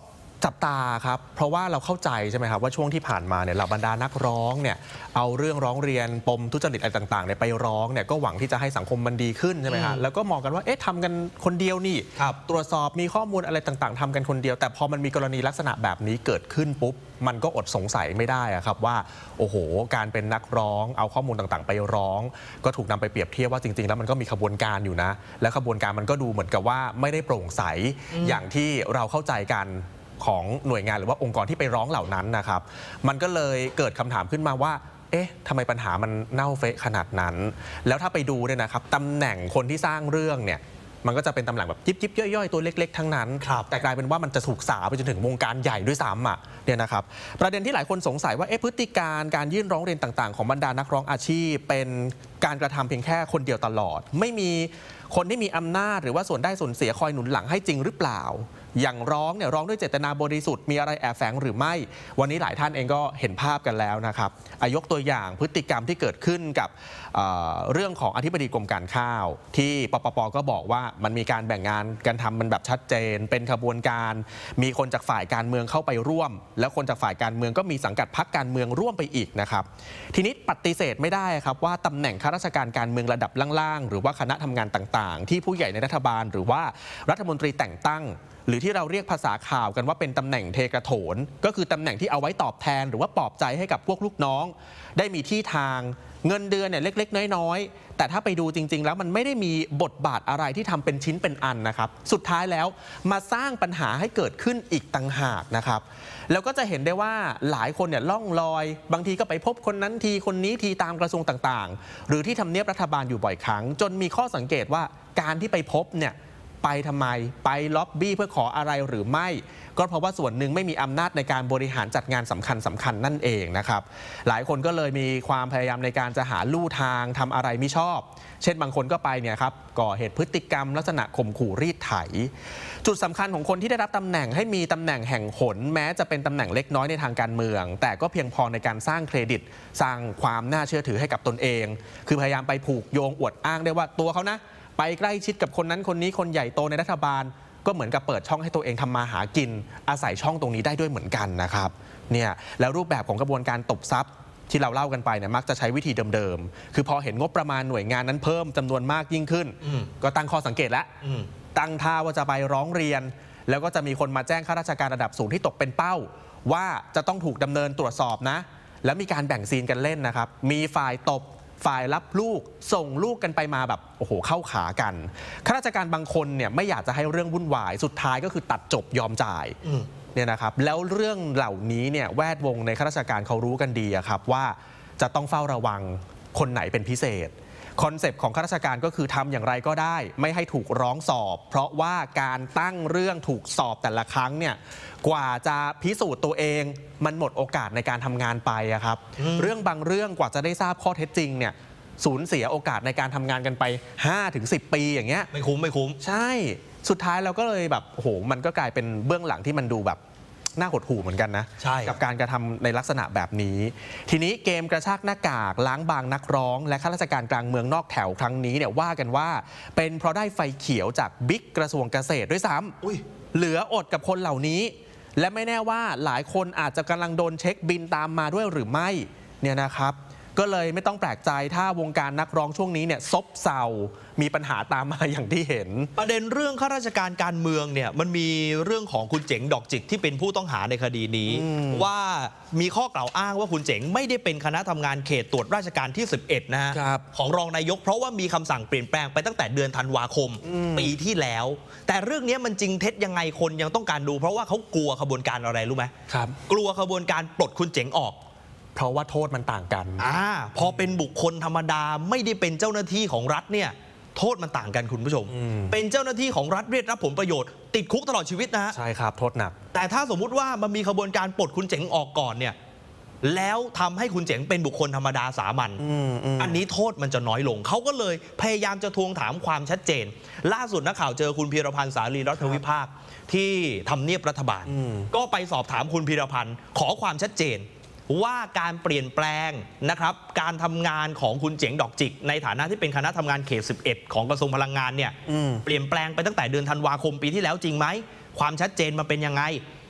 จับตาครับเพราะว่าเราเข้าใจใช่ไหมครับว่าช่วงที่ผ่านมาเนี่ยเหล่าบรรดานักร้องเนี่ยเอาเรื่องร้องเรียนปมทุจริตอะไรต่างๆเนี่ยไปร้องเนี่ยก็หวังที่จะให้สังคมมันดีขึ้นใช่ไหมฮะแล้วก็มองกันว่าเอ๊ะทำกันคนเดียวนี่ตรวจสอบมีข้อมูลอะไรต่างๆทำกันคนเดียวแต่พอมันมีกรณีลักษณะแบบนี้เกิดขึ้นปุ๊บมันก็อดสงสัยไม่ได้ครับว่าโอ้โหการเป็นนักร้องเอาข้อมูลต่างๆไปร้องก็ถูกนำไปเปรียบเทียบว่าจริงๆแล้วมันก็มีขบวนการอยู่นะและขบวนการมันก็ดูเหมือนกับว่าไม่ได้โปร่งใสอย่างที่เราเข้าใจกันของหน่วยงานหรือว่าองค์กรที่ไปร้องเหล่านั้นนะครับมันก็เลยเกิดคำถามขึ้นมาว่าเอ๊ะทำไมปัญหามันเน่าเฟะขนาดนั้นแล้วถ้าไปดูเนี่ยนะครับตำแหน่งคนที่สร้างเรื่องเนี่ยมันก็จะเป็นตำแหน่งแบบจิ๊บๆย่อยๆตัวเล็กๆทั้งนั้นแต่กลายเป็นว่ามันจะถูกสาวไปจนถึงวงการใหญ่ด้วยซ้ำเนี่ยนะครับประเด็นที่หลายคนสงสัยว่าพฤติการยื่นร้องเรียนต่างๆของบรรดานักร้องอาชีพเป็นการกระทำเพียงแค่คนเดียวตลอดไม่มีคนที่มีอำนาจหรือว่าส่วนได้ส่วนเสียคอยหนุนหลังให้จริงหรือเปล่าอย่างร้องเนี่ยร้องด้วยเจตนาบริสุทธิ์มีอะไรแอบแฝงหรือไม่วันนี้หลายท่านเองก็เห็นภาพกันแล้วนะครับยกตัวอย่างพฤติกรรมที่เกิดขึ้นกับเรื่องของอธิบดีกรมการข้าวที่ปปป.ก็บอกว่ามันมีการแบ่งงานกันทำมันแบบชัดเจนเป็นขบวนการมีคนจากฝ่ายการเมืองเข้าไปร่วมแล้วคนจากฝ่ายการเมืองก็มีสังกัดพรรคการเมืองร่วมไปอีกนะครับทีนี้ปฏิเสธไม่ได้ครับว่าตำแหน่งข้าราชการการเมืองระดับล่างๆหรือว่าคณะทำงานต่างๆที่ผู้ใหญ่ในรัฐบาลหรือว่ารัฐมนตรีแต่งตั้งหรือที่เราเรียกภาษาข่าวกันว่าเป็นตำแหน่งเทกระโถนก็คือตำแหน่งที่เอาไว้ตอบแทนหรือว่าปลอบใจให้กับพวกลูกน้องได้มีที่ทางเงินเดือนเนี่ยเล็กๆน้อยๆแต่ถ้าไปดูจริงๆแล้วมันไม่ได้มีบทบาทอะไรที่ทำเป็นชิ้นเป็นอันนะครับสุดท้ายแล้วมาสร้างปัญหาให้เกิดขึ้นอีกต่างหากนะครับแล้วก็จะเห็นได้ว่าหลายคนเนี่ยล่องลอยบางทีก็ไปพบคนนั้นทีคนนี้ทีตามกระทรวงต่างๆหรือที่ทำเนียบรัฐบาลอยู่บ่อยครั้งจนมีข้อสังเกตว่าการที่ไปพบเนี่ยไปทำไมไปล็อบบี้เพื่อขออะไรหรือไม่ก็เพราะว่าส่วนหนึ่งไม่มีอำนาจในการบริหารจัดงานสำคัญนั่นเองนะครับหลายคนก็เลยมีความพยายามในการจะหาลู่ทางทำอะไรไม่ชอบเช่นบางคนก็ไปเนี่ยครับก่อเหตุพฤติกรรมลักษณะข่มขู่รีดไถจุดสำคัญของคนที่ได้รับตำแหน่งให้มีตำแหน่งแห่งหนแม้จะเป็นตำแหน่งเล็กน้อยในทางการเมืองแต่ก็เพียงพอในการสร้างเครดิตสร้างความน่าเชื่อถือให้กับตนเองคือพยายามไปผูกโยงอวดอ้างได้ว่าตัวเขานะไปใกล้ชิดกับคนนั้นคนนี้คนใหญ่โตในรัฐบาลก็เหมือนกับเปิดช่องให้ตัวเองทำมาหากินอาศัยช่องตรงนี้ได้ด้วยเหมือนกันนะครับเนี่ยแล้วรูปแบบของกระบวนการตบทรัพย์ที่เราเล่ากันไปเนี่ยมักจะใช้วิธีเดิมๆคือพอเห็นงบประมาณหน่วยงานนั้นเพิ่มจำนวนมากยิ่งขึ้นก็ตั้งข้อสังเกตแล้วตั้งท่าว่าจะไปร้องเรียนแล้วก็จะมีคนมาแจ้งข้าราชการระดับสูงที่ตกเป็นเป้าว่าจะต้องถูกดำเนินตรวจสอบนะแล้วมีการแบ่งซีนกันเล่นนะครับมีฝ่ายตบฝ่ายรับลูกส่งลูกกันไปมาแบบโอ้โหเข้าขากันข้าราชการบางคนเนี่ยไม่อยากจะให้เรื่องวุ่นวายสุดท้ายก็คือตัดจบยอมจ่ายเนี่ยนะครับแล้วเรื่องเหล่านี้เนี่ยแวดวงในข้าราชการเขารู้กันดีครับว่าจะต้องเฝ้าระวังคนไหนเป็นพิเศษคอนเซปต์ของข้าราชการก็คือทำอย่างไรก็ได้ไม่ให้ถูกร้องสอบเพราะว่าการตั้งเรื่องถูกสอบแต่ละครั้งเนี่ยกว่าจะพิสูจน์ตัวเองมันหมดโอกาสในการทำงานไปครับเรื่องบางเรื่องกว่าจะได้ทราบข้อเท็จจริงเนี่ยสูญเสียโอกาสในการทำงานกันไป 5-10 ปีอย่างเงี้ยไม่คุ้มใช่สุดท้ายเราก็เลยแบบโอ้โหมันก็กลายเป็นเบื้องหลังที่มันดูแบบน่าหดหู่เหมือนกันนะกับการกระทำในลักษณะแบบนี้ทีนี้เกมกระชากหน้ากากล้างบางนักร้องและข้าราชการกลางเมืองนอกแถวครั้งนี้เนี่ยว่ากันว่าเป็นเพราะได้ไฟเขียวจากบิ๊กกระทรวงเกษตรด้วยซ้ำเหลืออดกับคนเหล่านี้และไม่แน่ว่าหลายคนอาจจะกำลังโดนเช็คบินตามมาด้วยหรือไม่เนี่ยนะครับก็เลยไม่ต้องแปลกใจถ้าวงการนักร้องช่วงนี้เนี่ยซบเซามีปัญหาตามมาอย่างที่เห็นประเด็นเรื่องข้าราชการการเมืองเนี่ยมันมีเรื่องของคุณเจ๋งดอกจิกที่เป็นผู้ต้องหาในคดีนี้ว่ามีข้อกล่าวอ้างว่าคุณเจ๋งไม่ได้เป็นคณะทำงานเขตตรวจราชการที่11นะฮะของรองนายกเพราะว่ามีคำสั่งเปลี่ยนแปลงไปตั้งแต่เดือนธันวาคมปีที่แล้วแต่เรื่องนี้มันจริงเท็จยังไงคนยังต้องการดูเพราะว่าเขากลัวขบวนการอะไรรู้ไหมกลัวขบวนการปลดคุณเจ๋งออกเพราะว่าโทษมันต่างกันพอเป็นบุคคลธรรมดาไม่ได้เป็นเจ้าหน้าที่ของรัฐเนี่ยโทษมันต่างกันคุณผู้ชมเป็นเจ้าหน้าที่ของรัฐเรียกรับผลประโยชน์ติดคุกตลอดชีวิตนะฮะใช่ครับโทษหนักแต่ถ้าสมมุติว่ามันมีขบวนการปลดคุณเจ๋งออกก่อนเนี่ยแล้วทำให้คุณเจ๋งเป็นบุคคลธรรมดาสามัญอันนี้โทษมันจะน้อยลงเขาก็เลยพยายามจะทวงถามความชัดเจนล่าสุดนักข่าวเจอคุณพีรพันธ์สาลีรัฐวิภาคที่ทำเนียบรัฐบาลก็ไปสอบถามคุณพีรพันธ์ขอความชัดเจนว่าการเปลี่ยนแปลงนะครับการทำงานของคุณเจ๋งดอกจิกในฐานะที่เป็นคณะทำงานเขต11ของกระทรวงพลังงานเนี่ยเปลี่ยนแปลงไปตั้งแต่เดือนธันวาคมปีที่แล้วจริงไหมความชัดเจนมันเป็นยังไง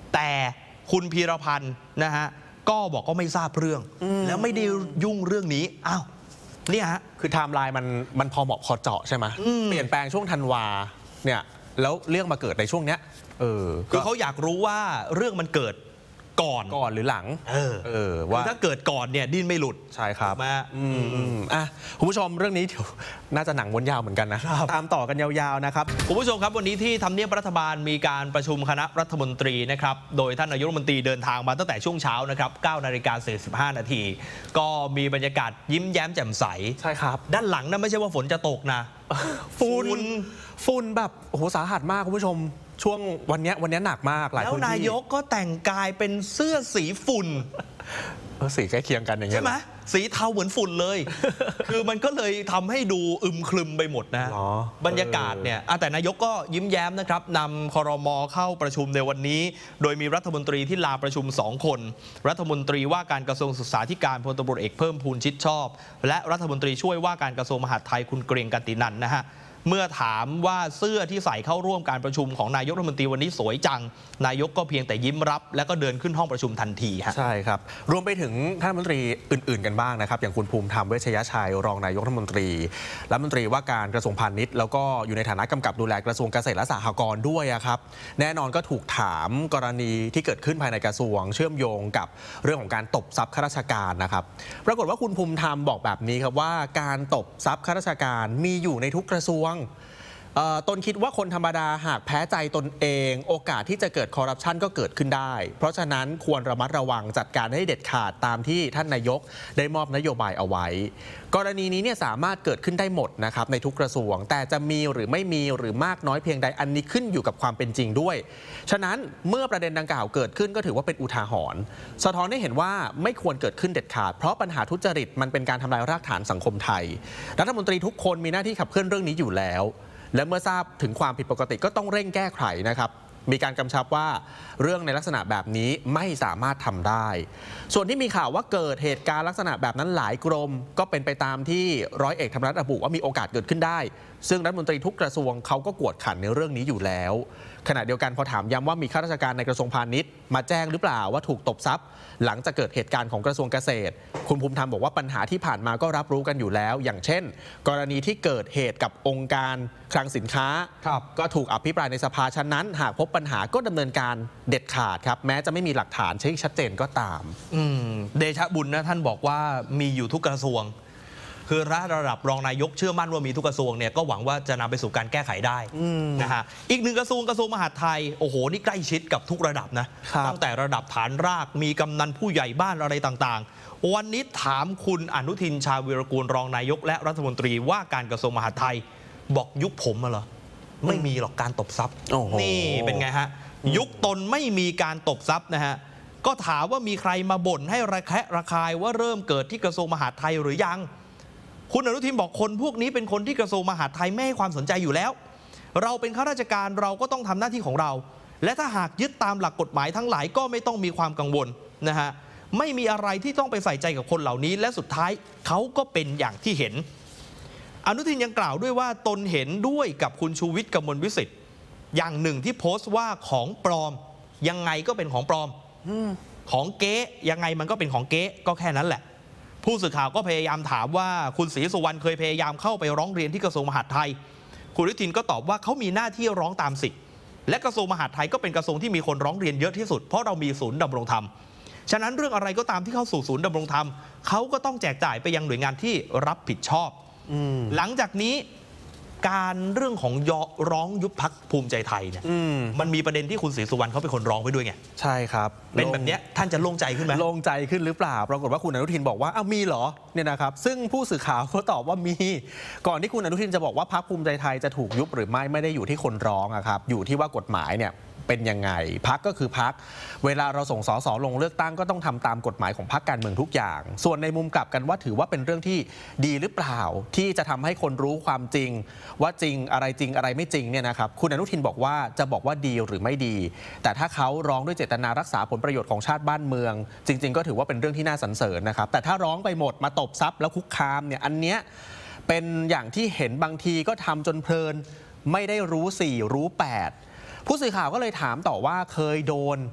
แต่คุณพีรพันธ์นะฮะก็บอกก็ไม่ทราบเรื่องแล้วไม่ได้ยุ่งเรื่องนี้อ้าวเนี่ยฮะคือไทม์ไลน์มันพอเหมาะพอเจาะใช่ไหมเปลี่ยนแปลงช่วงธันวาเนี่ยแล้วเรื่องมาเกิดในช่วงเนี้ยคือเขาอยากรู้ว่าเรื่องมันเกิดก่อนหรือหลังว่าถ้าเกิดก่อนเนี่ยดิ้นไม่หลุดใช่ครับมาคุณผู้ชมเรื่องนี้เดี๋ยวน่าจะหนังวนยาวเหมือนกันนะตามต่อกันยาวๆนะครับคุณผู้ชมครับวันนี้ที่ทำเนียบรัฐบาลมีการประชุมคณะรัฐมนตรีนะครับโดยท่านนายกรัฐมนตรีเดินทางมาตั้งแต่ช่วงเช้านะครับ 9:45 น.ก็มีบรรยากาศยิ้มแย้มแจ่มใสใช่ครับด้านหลังนั้นไม่ใช่ว่าฝนจะตกนะฝุ่นแบบโอ้โหสาหัสมากคุณผู้ชมช่วงวันนี้หนักมากหลายพื้นที่แล้วนายกก็แต่งกายเป็นเสื้อสีฝุ่นสีใกล้เคียงกันอย่างเงี้ยใช่ไหมสีเทาเหมือนฝุ่นเลย คือมันก็เลยทำให้ดูอึมครึมไปหมดนะบรรยากาศเนี่ยแต่นายกก็ยิ้มแย้มนะครับนำครม.เข้าประชุมในวันนี้โดยมีรัฐมนตรีที่ลาประชุม2คนรัฐมนตรีว่าการกระทรวงศึกษาธิการพลตำรวจเอกเพิ่มพูนชิดชอบและรัฐมนตรีช่วยว่าการกระทรวงมหาดไทยคุณเกรียงกันตินันท์นะฮะเมื่อถามว่าเสื้อที่ใส่เข้าร่วมการประชุมของนายกรัฐมนตรีวันนี้สวยจังนายกก็เพียงแต่ยิ้มรับแล้วก็เดินขึ้นห้องประชุมทันทีฮะใช่ครับรวมไปถึงท่านรัฐมนตรีอื่นๆกันบ้างนะครับอย่างคุณภูมิธรรมเวชยชัยรองนายกรัฐมนตรีรัฐมนตรีว่าการกระทรวงพาณิชย์แล้วก็อยู่ในฐานะกำกับดูแลกระทรวงเกษตรและสหกรณ์ด้วยครับแน่นอนก็ถูกถามกรณีที่เกิดขึ้นภายในกระทรวงเชื่อมโยงกับเรื่องของการตบทรัพย์ข้าราชการนะครับปรากฏว่าคุณภูมิธรรมบอกแบบนี้ครับว่าการตบทรัพย์ข้าราชการมีอยู่ในทุกกระทรวงตนคิดว่าคนธรรมดาหากแพ้ใจตนเองโอกาสที่จะเกิดคอร์รัปชันก็เกิดขึ้นได้เพราะฉะนั้นควรระมัดระวังจัดการให้เด็ดขาดตามที่ท่านนายกได้มอบนโยบายเอาไว้กรณีนี้เนี่ยสามารถเกิดขึ้นได้หมดนะครับในทุกกระทรวงแต่จะมีหรือไม่มีหรือมากน้อยเพียงใดอันนี้ขึ้นอยู่กับความเป็นจริงด้วยฉะนั้นเมื่อประเด็นดังกล่าวเกิดขึ้นก็ถือว่าเป็นอุทาหรณ์สะท้อนให้เห็นว่าไม่ควรเกิดขึ้นเด็ดขาดเพราะปัญหาทุจริตมันเป็นการทำลายรากฐานสังคมไทยรัฐมนตรีทุกคนมีหน้าที่ขับเคลื่อนเรื่องนี้อยู่แล้วและเมื่อทราบถึงความผิดปกติก็ต้องเร่งแก้ไขนะครับมีการกำชับว่าเรื่องในลักษณะแบบนี้ไม่สามารถทำได้ส่วนที่มีข่าวว่าเกิดเหตุการณ์ลักษณะแบบนั้นหลายกรมก็เป็นไปตามที่ร้อยเอกธรรมนัสระบุว่ามีโอกาสเกิดขึ้นได้ซึ่งรัฐมนตรีทุกกระทรวงเขาก็กวดขันในเรื่องนี้อยู่แล้วขณะเดียวกันพอถามย้ำว่ามีข้าราชการในกระทรวงพาณิชย์มาแจ้งหรือเปล่าว่าถูกตบทรัพย์หลังจากเกิดเหตุการณ์ของกระทรวงเกษตรคุณภูมิธรรมบอกว่าปัญหาที่ผ่านมาก็รับรู้กันอยู่แล้วอย่างเช่นกรณีที่เกิดเหตุกับองค์การคลังสินค้าก็ถูกอภิปรายในสภาฉะนั้นหากพบปัญหาก็ดำเนินการเด็ดขาดครับแม้จะไม่มีหลักฐานชี้ชัดเจนก็ตามเดชะบุญนะท่านบอกว่ามีอยู่ทุกกระทรวงคือระดับรองนายกเชื่อมั่นว่ามีทุกกระทรวงเนี่ยก็หวังว่าจะนำไปสู่การแก้ไขได้นะฮะอีกหนึ่งกระทรวงมหาดไทยโอ้โหนี่ใกล้ชิดกับทุกระดับนะตั้งแต่ระดับฐานรากมีกำนันผู้ใหญ่บ้านอะไรต่างๆวันนี้ถามคุณอนุทินชาญวีรกูลรองนายกและรัฐมนตรีว่าการกระทรวงมหาดไทยบอกยุคผมเหรอไม่มีหรอกการตบทรัพย์นี่เป็นไงฮะยุคตนไม่มีการตบทรัพย์นะฮะก็ถามว่ามีใครมาบ่นให้ระแคะระคายว่าเริ่มเกิดที่กระทรวงมหาดไทยหรือยังคุณอนุทินบอกคนพวกนี้เป็นคนที่กระทรวงมหาดไทยไม่ให้ความสนใจอยู่แล้วเราเป็นข้าราชการเราก็ต้องทำหน้าที่ของเราและถ้าหากยึดตามหลักกฎหมายทั้งหลายก็ไม่ต้องมีความกังวลนะฮะไม่มีอะไรที่ต้องไปใส่ใจกับคนเหล่านี้และสุดท้ายเขาก็เป็นอย่างที่เห็นอนุทินยังกล่าวด้วยว่าตนเห็นด้วยกับคุณชูวิทย์กมลวิสิทธิ์อย่างหนึ่งที่โพสต์ว่าของปลอมยังไงก็เป็นของปลอมของเก๊ยังไงมันก็เป็นของเก๊ก็แค่นั้นแหละผู้สื่อข่าวก็พยายามถามว่าคุณศรีสุวรรณเคยพยายามเข้าไปร้องเรียนที่กระทรวงมหาดไทยคุณอนุทินก็ตอบว่าเขามีหน้าที่ร้องตามสิทธิ์และกระทรวงมหาดไทยก็เป็นกระทรวงที่มีคนร้องเรียนเยอะที่สุดเพราะเรามีศูนย์ดำรงธรรมฉะนั้นเรื่องอะไรก็ตามที่เข้าสู่ศูนย์ดำรงธรรมเขาก็ต้องแจกจ่ายไปยังหน่วยงานที่รับผิดชอบหลังจากนี้การเรื่องของร้องยุบพรรคภูมิใจไทยเนี่ยมันมีประเด็นที่คุณศรีสุวรรณเขาเป็นคนร้องไปด้วยไงใช่ครับเป็นแบบนี้ท่านจะโล่งใจขึ้นไหมโล่งใจขึ้นหรือเปล่าปรากฏว่าคุณอนุทินบอกว่าอ้าวมีเหรอเนี่ยนะครับซึ่งผู้สื่อข่าวเขาตอบว่ามีก่อนที่คุณอนุทินจะบอกว่าพรรคภูมิใจไทยจะถูกยุบหรือไม่ได้อยู่ที่คนร้องครับอยู่ที่ว่ากฎหมายเนี่ยเป็นยังไงพรรคก็คือพรรคเวลาเราส่งสสลงเลือกตั้งก็ต้องทำตามกฎหมายของพรรคการเมืองทุกอย่างส่วนในมุมกลับกันว่าถือว่าเป็นเรื่องที่ดีหรือเปล่าที่จะทำให้คนรู้ความจริงว่าจริงอะไรไม่จริงเนี่ยนะครับคุณอนุทินบอกว่าจะบอกว่าดีหรือไม่ดีแต่ถ้าเขาร้องด้วยเจตนารักษาผลประโยชน์ของชาติบ้านเมืองจริงๆก็ถือว่าเป็นเรื่องที่น่าสรรเสริญนะครับแต่ถ้าร้องไปหมดมาตบทรัพย์แล้วคุกคามเนี่ยอันเนี้ยเป็นอย่างที่เห็นบางทีก็ทำจนเพลินไม่ได้รู้4รู้8ผู้สื่อข่าวก็เลยถามต่อว่าเคยโดน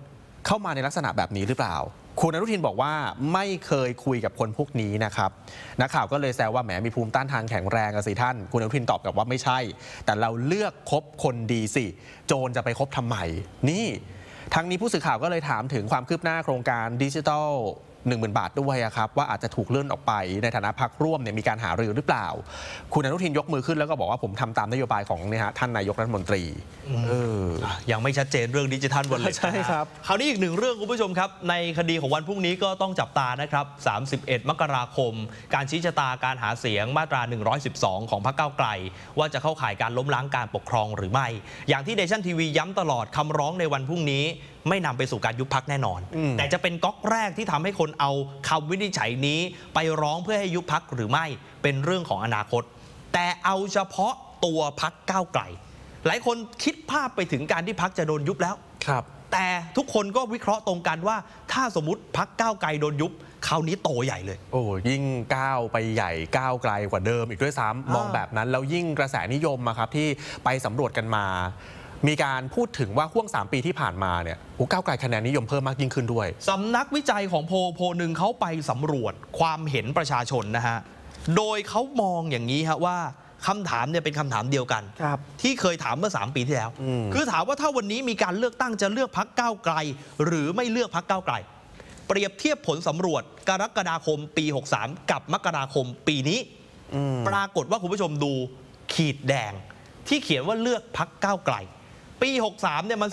เข้ามาในลักษณะแบบนี้หรือเปล่าคุณอนุทินบอกว่าไม่เคยคุยกับคนพวกนี้นะครับนักข่าวก็เลยแซวว่าแหมมีภูมิต้านทานแข็งแรงสิท่านคุณอนุทินตอบกลับว่าไม่ใช่แต่เราเลือกคบคนดีสิโจรจะไปคบทำไมนี่ทั้งนี้ผู้สื่อข่าวก็เลยถามถึงความคืบหน้าโครงการดิจิทัล10,000 บาทด้วยครับว่าอาจจะถูกเลื่อนออกไปในฐานะพรรคร่วมเนี่ยมีการหารือหรือเปล่าคุณอนุทินยกมือขึ้นแล้วก็บอกว่าผมทำตามนโยบายของเนี่ยฮะท่านนายกรัฐมนตรียังไม่ชัดเจนเรื่องดิจิทัลวอลเล็ตใช่ครับคราวนี้อีกหนึ่งเรื่องคุณผู้ชมครับในคดีของวันพรุ่งนี้ก็ต้องจับตานะครับ31 มกราคมการชี้ชะตาการหาเสียงมาตรา112ของพรรคก้าวไกลว่าจะเข้าข่ายการล้มล้างการปกครองหรือไม่อย่างที่เนชั่นทีวีย้ำตลอดคำร้องในวันพรุ่งนี้ไม่นำไปสู่การยุบพรรคแน่นอนแต่จะเป็นก๊อกแรกที่ทำให้คนเอาคำวินิจฉัยนี้ไปร้องเพื่อให้ยุบพรรคหรือไม่เป็นเรื่องของอนาคตแต่เอาเฉพาะตัวพรรคก้าวไกลหลายคนคิดภาพไปถึงการที่พรรคจะโดนยุบแล้วครับแต่ทุกคนก็วิเคราะห์ตรงกันว่าถ้าสมมุติพรรคก้าวไกลโดนยุบคราวนี้โตใหญ่เลยโอ้ยิ่งก้าวไปใหญ่ก้าวไกลกว่าเดิมอีกด้วยซ้ำมองแบบนั้นแล้วยิ่งกระแสนิยมครับที่ไปสำรวจกันมามีการพูดถึงว่าห่วง3 ปีที่ผ่านมาเนี่ยก้าวไกลคะแนนนิยมเพิ่มมากยิ่งขึ้นด้วยสำนักวิจัยของโพลหนึ่งเขาไปสำรวจความเห็นประชาชนนะฮะโดยเขามองอย่างนี้ฮะว่าคำถามเนี่ยเป็นคำถามเดียวกันที่เคยถามเมื่อ3 ปีที่แล้วคือถามว่าถ้าวันนี้มีการเลือกตั้งจะเลือกพรรคก้าวไกลหรือไม่เลือกพรรคก้าวไกลเปรียบเทียบผลสำรวจกรกฎาคมปี63กับมกราคมปีนี้ปรากฏว่าคุณผู้ชมดูขีดแดงที่เขียนว่าเลือกพรรคก้าวไกลปี63เนี่ยมัน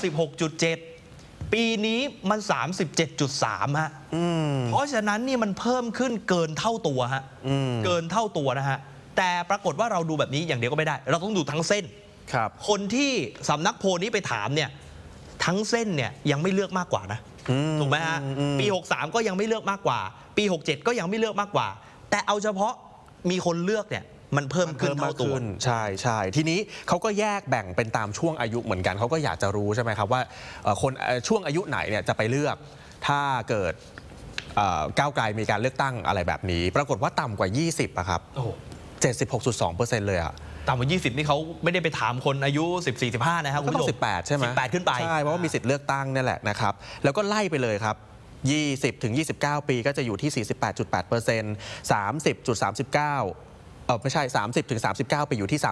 16.7 ปีนี้มัน 37.3 ฮะเพราะฉะนั้นนี่มันเพิ่มขึ้นเกินเท่าตัวฮะเกินเท่าตัวนะฮะแต่ปรากฏว่าเราดูแบบนี้อย่างเดียวก็ไม่ได้เราต้องดูทั้งเส้นคนที่สำนักโพลนี้ไปถามเนี่ยทั้งเส้นเนี่ยยังไม่เลือกมากกว่านะถูกไหมฮะปี63ก็ยังไม่เลือกมากกว่าปี67ก็ยังไม่เลือกมากกว่าแต่เอาเฉพาะมีคนเลือกเนี่ยมันเพิ่มขึ้นเท่าตัวใช่ใช่ทีนี้เขาก็แยกแบ่งเป็นตามช่วงอายุเหมือนกันเขาก็อยากจะรู้ใช่ไหมครับว่าคนช่วงอายุไหนเนี่ยจะไปเลือกถ้าเกิดก้าวไกลมีการเลือกตั้งอะไรแบบนี้ปรากฏว่าต่ำกว่า20อะครับ76.2% เลยอะต่ำกว่า20นี่เขาไม่ได้ไปถามคนอายุ 14-15 นะครับคุณผู้ชม18ใช่ไหม 18ขึ้นไปใช่เพราะว่ามีสิทธิ์เลือกตั้งนี่แหละนะครับแล้วก็ไล่ไปเลยครับ20 ถึง 29 ปีก็จะอยู่ที่ 48.8% 30.39ไม่ใช่30 ถึง 39 ปีอยู่ที่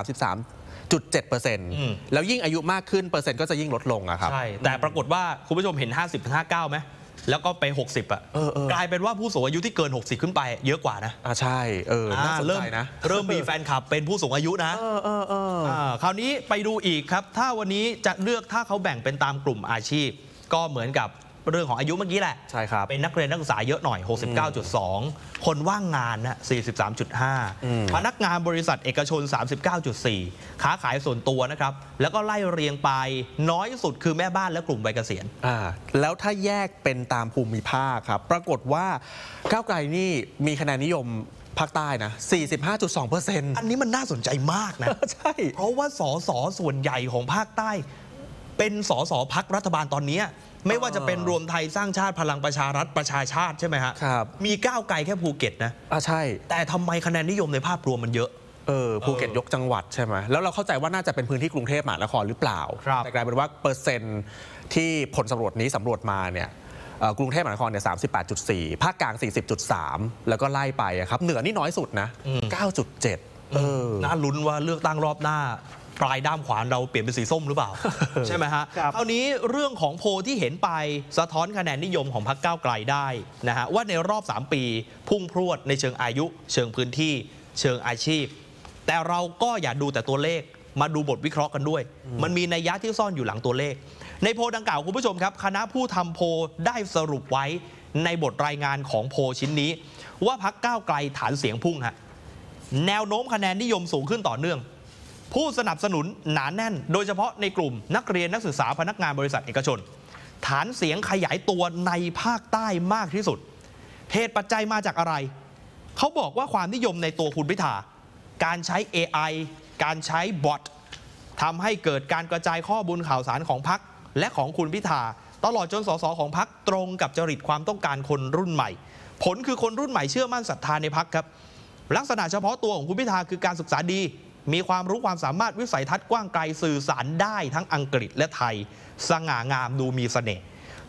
33.7% แล้วยิ่งอายุมากขึ้นเปอร์เซ็นต์ก็จะยิ่งลดลงอะครับใช่แต่ปรากฏว่าคุณผู้ชมเห็น 50-59 ไหมแล้วก็ไป60อะกลายเป็นว่าผู้สูงอายุที่เกิน60ขึ้นไปเยอะกว่านะใช่น่าสนใจนะเริ่มมีแฟนคลับเป็นผู้สูงอายุนะคราวนี้ไปดูอีกครับถ้าวันนี้จะเลือกถ้าเขาแบ่งเป็นตามกลุ่มอาชีพก็เหมือนกับเรื่องของอายุเมื่อกี้แหละใช่ครับเป็นนักเรียนนักศึกษาเยอะหน่อย 69.2 คนว่างงานนะ 43.5 พนักงานบริษัทเอกชน 39.4 ค้าขายส่วนตัวนะครับแล้วก็ไล่เรียงไปน้อยสุดคือแม่บ้านและกลุ่มวัยเกษียณแล้วถ้าแยกเป็นตามภูมิภาคครับปรากฏว่าก้าวไกลนี่มีคะแนนนิยมภาคใต้นะ 45.2% อันนี้มันน่าสนใจมากนะใช่เพราะว่าสสส่วนใหญ่ของภาคใต้เป็นสสพรรครัฐบาลตอนนี้ไม่ว่าจะเป็นรวมไทยสร้างชาติพลังประชารัฐประชาชาติใช่ไหมฮะครับมีก้าวไกลแค่ภูเก็ตนะใช่แต่ทำไมคะแนนนิยมในภาพรวมมันเยอะภูเก็ตยกจังหวัดใช่ไหมแล้วเราเข้าใจว่าน่าจะเป็นพื้นที่กรุงเทพมหานครหรือเปล่าแต่กลายเป็นว่าเปอร์เซ็นต์ที่ผลสำรวจนี้สำรวจมาเนี่ยกรุงเทพมหานครเนี่ย 38.4 ภาคกลาง 40.3 แล้วก็ไล่ไปครับเหนือนี่น้อยสุดนะ 9.7 น่าลุ้นว่าเลือกตั้งรอบหน้าปลายด้ามขวานเราเปลี่ยนเป็นสีส้มหรือเปล่า ใช่ไหมฮะคราวนี้เรื่องของโพลที่เห็นไปสะท้อนคะแนนนิยมของพรรคก้าวไกลได้นะฮะว่าในรอบ3 ปีพุ่งพรวดในเชิงอายุเชิงพื้นที่เชิงอาชีพแต่เราก็อย่าดูแต่ตัวเลขมาดูบทวิเคราะห์กันด้วยมันมีนัยยะที่ซ่อนอยู่หลังตัวเลขในโพลดังกล่าวคุณผู้ชมครับคณะผู้ทำโพลได้สรุปไว้ในบทรายงานของโพลชิ้นนี้ว่าพรรคก้าวไกลฐานเสียงพุ่งฮะแนวโน้มคะแนนนิยมสูงขึ้นต่อเนื่องผู้สนับสนุนหนาแน่นโดยเฉพาะในกลุ่มนักเรียนนักศึกษาพนักงานบริษัทเอกชนฐานเสียงขยายตัวในภาคใต้มากที่สุดเหตุปัจจัยมาจากอะไรเขาบอกว่าความนิยมในตัวคุณพิธาการใช้ AI การใช้บอททำให้เกิดการกระจายข้อมูลข่าวสารของพรรคและของคุณพิธาตลอดจนสสของพรรคตรงกับจริตความต้องการคนรุ่นใหม่ผลคือคนรุ่นใหม่เชื่อมั่นศรัทธาในพรรคครับลักษณะเฉพาะตัวของคุณพิธาคือการศึกษาดีมีความรู้ความสามารถวิสัยทัศน์กว้างไกลสื่อสารได้ทั้งอังกฤษและไทยสง่างามดูมีเสน่ห์